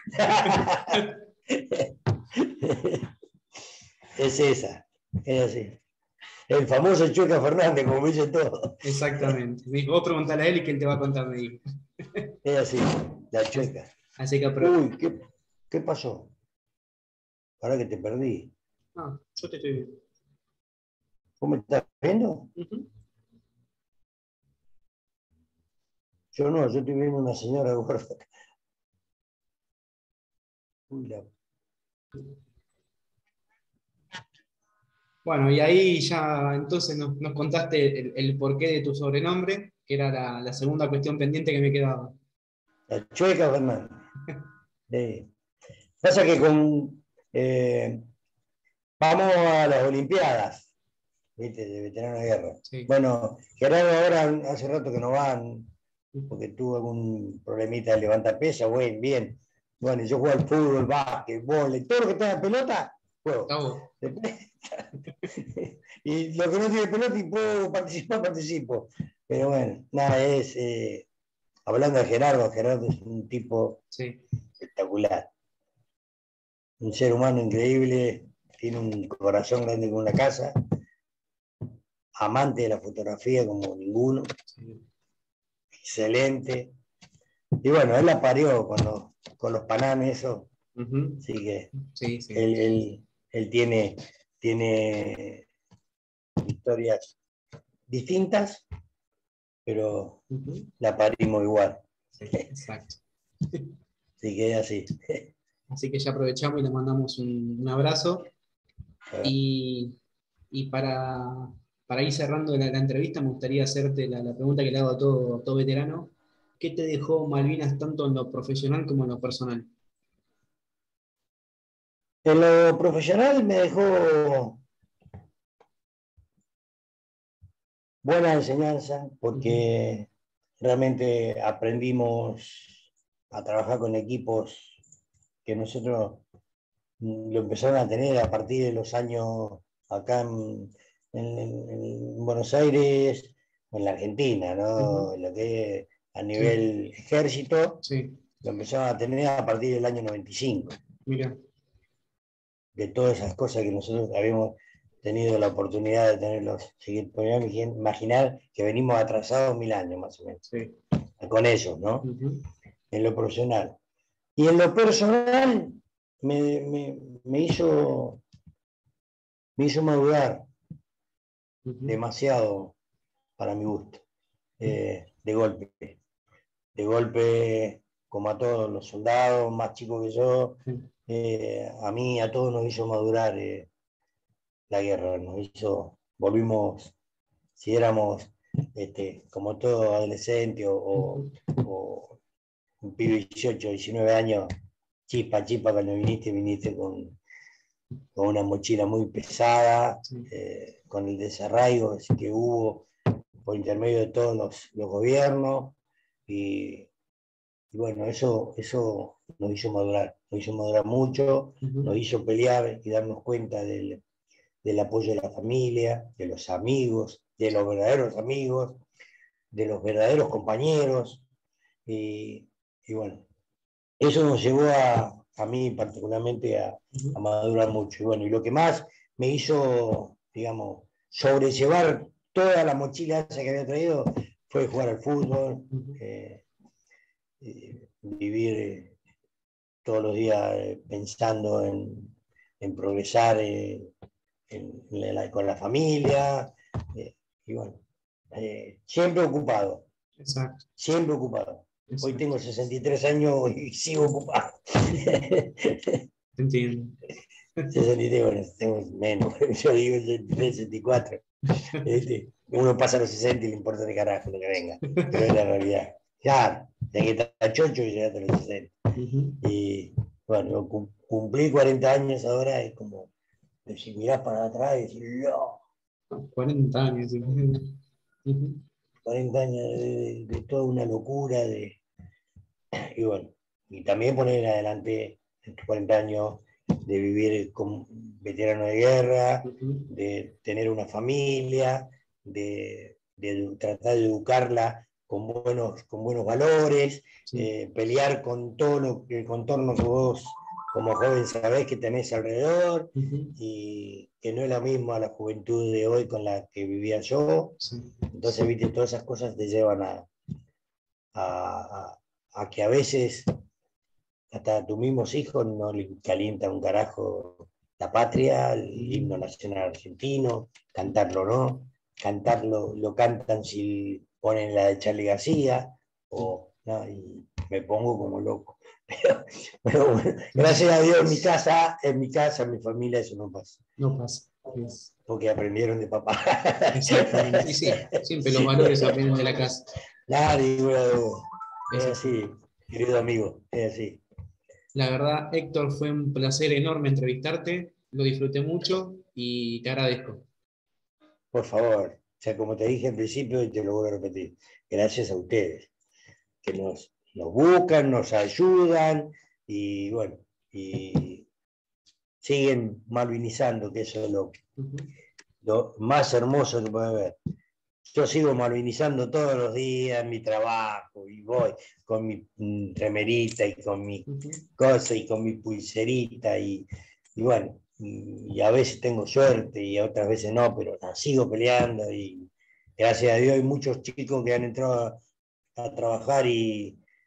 Es esa, es así. El famoso Chueca Fernández, como dicen todos. Exactamente. Me dijo, vos preguntale a él y que él te va a contar, me dijo. Es así, la Chueca. Así que apro- Uy, ¿qué, qué pasó? Ahora que te perdí. Ah, yo te estoy viendo. ¿Vos me estás viendo? Uh-huh. Yo no, yo estoy viendo una señora gorda. Uy, la... Bueno, y ahí ya entonces nos, nos contaste el, el porqué de tu sobrenombre, que era la, la segunda cuestión pendiente que me quedaba. la Chueca Fernández. Sí. Pasa que con eh, vamos a las Olimpiadas, ¿viste? De veterano de guerra. Sí. Bueno, Gerardo ahora hace rato que no van, porque tuvo algún problemita de levantar pesa, bueno, bien. Bueno, yo juego al fútbol, básquet, vóley, todo lo que tenga pelota, juego. Bravo. Y lo que no tiene pelota y puedo participar, participo. Pero bueno, nada, es, eh, hablando de Gerardo, Gerardo es un tipo Sí. espectacular. Un ser humano increíble, tiene un corazón grande como una casa, amante de la fotografía como ninguno, Sí. excelente. Y bueno, él la parió con los, con los panames, eso, Uh-huh. Así que Sí, sí. él, él, él tiene, tiene historias distintas, pero Uh-huh. la parimos igual. Sí, exacto. Así que es así. Así que ya aprovechamos y le mandamos un, un abrazo. Y, y para, para ir cerrando la, la entrevista, me gustaría hacerte la, la pregunta que le hago a todo, todo veterano. ¿Qué te dejó Malvinas tanto en lo profesional como en lo personal? En lo profesional me dejó buena enseñanza porque realmente aprendimos a trabajar con equipos que nosotros lo empezaron a tener a partir de los años acá en, en, en Buenos Aires, o en la Argentina, ¿no? Uh-huh. Lo que es a Sí, nivel ejército, sí, lo empezaron a tener a partir del año noventa y cinco, mira. de todas esas cosas que nosotros habíamos tenido la oportunidad de tenerlos. Seguir, podríamos imaginar que venimos atrasados mil años más o menos, Sí. con ellos, ¿no? Uh-huh. En lo profesional. Y en lo personal me, me, me hizo, me hizo madurar Uh-huh. demasiado para mi gusto, eh, de golpe. De golpe, como a todos los soldados más chicos que yo, Sí. eh, a mí, a todos nos hizo madurar eh, la guerra, nos hizo, volvimos, si éramos este, como todo adolescente o, o, Uh-huh. o un pibe de dieciocho, diecinueve años, chispa, chispa, cuando viniste, viniste con, con una mochila muy pesada, Sí. eh, con el desarraigo que hubo por intermedio de todos los, los gobiernos, y, y bueno, eso, eso nos hizo madurar, nos hizo madurar mucho, Uh-huh. nos hizo pelear y darnos cuenta del, del apoyo de la familia, de los amigos, de los verdaderos amigos, de los verdaderos compañeros, y, y bueno, eso nos llevó a, a mí particularmente a, Uh-huh. a madurar mucho. Y bueno, y lo que más me hizo, digamos, sobrellevar toda la mochila esa que había traído fue jugar al fútbol, Uh-huh. eh, eh, vivir eh, todos los días eh, pensando en, en progresar eh, en, en la, con la familia, eh, y bueno, eh, siempre ocupado, Exacto, siempre ocupado. Hoy exacto. tengo sesenta y tres años y sigo ocupado. Entiendo. sesenta y tres, bueno, tengo menos, yo digo sesenta y cuatro. ¿Viste? Uno pasa a los sesenta y le importa de carajo lo que venga, pero es la realidad. Claro, de que estás chocho y llegaste a los sesenta. Uh-huh. Y bueno, cumplí cuarenta años ahora, es como decir, mirás para atrás y decir, no, cuarenta años. Sí. Uh-huh. cuarenta años de, de, de toda una locura, de, y bueno, y también poner en adelante estos cuarenta años de vivir como veterano de guerra, Uh-huh. de tener una familia, de, de tratar de educarla con buenos, con buenos valores, Sí. eh, pelear con todo lo que el contorno que vos como joven sabés que tenés alrededor, Uh-huh. y que no es la misma la juventud de hoy con la que vivía yo. Sí. Entonces, viste, todas esas cosas te llevan a, a, a, a que a veces hasta a tus mismos hijos no le calienta un carajo la patria, el himno Uh-huh. nacional argentino, cantarlo no, cantarlo lo cantan si ponen la de Charly García, Sí. o, no, y me pongo como loco. Pero, pero bueno, gracias a Dios en mi casa, en mi casa, en mi familia eso no pasa, No pasa. Es- porque aprendieron de papá. exactamente. Y sí, siempre los valores se aprenden de la casa. Nadie, bueno, Es es así. así, querido amigo, es así. La verdad, Héctor, fue un placer enorme entrevistarte. Lo disfruté mucho y te agradezco. Por favor, o sea, como te dije en principio y te lo voy a repetir, gracias a ustedes, que nos, nos buscan, nos ayudan y bueno, y siguen malvinizando, que eso es lo, Uh-huh. lo más hermoso que puede haber. Yo sigo malvinizando todos los días en mi trabajo y voy con mi mm, remerita y con mi Uh-huh. cosa y con mi pulserita y, y bueno, y, y a veces tengo suerte y otras veces no, pero la sigo peleando y gracias a Dios hay muchos chicos que han entrado a, a trabajar y,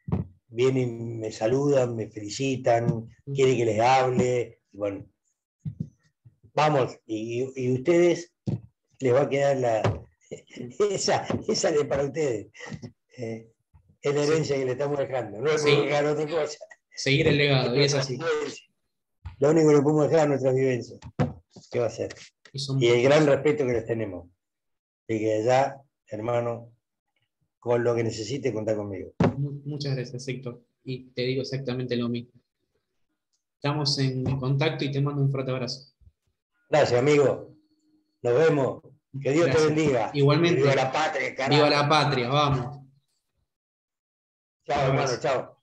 vienen, me saludan, me felicitan, quieren que les hable. Bueno, vamos, y, y ustedes les va a quedar la, esa, esa de para ustedes. Eh, es la herencia sí. que le estamos dejando, no le podemos dejar otra cosa. Seguir el legado, y es así. Lo único que le podemos dejar es nuestra vivencia. ¿Qué va a ser? Y, y el gran respeto que les tenemos. Y que allá, hermano, con lo que necesite, contar conmigo. Muchas gracias, Héctor. Y te digo exactamente lo mismo. Estamos en contacto y te mando un fuerte abrazo. Gracias, amigo. Nos vemos. Que Dios gracias. Te bendiga. Igualmente. Que viva la patria, carajo. Viva la patria, vamos. Chao, hermano, chao.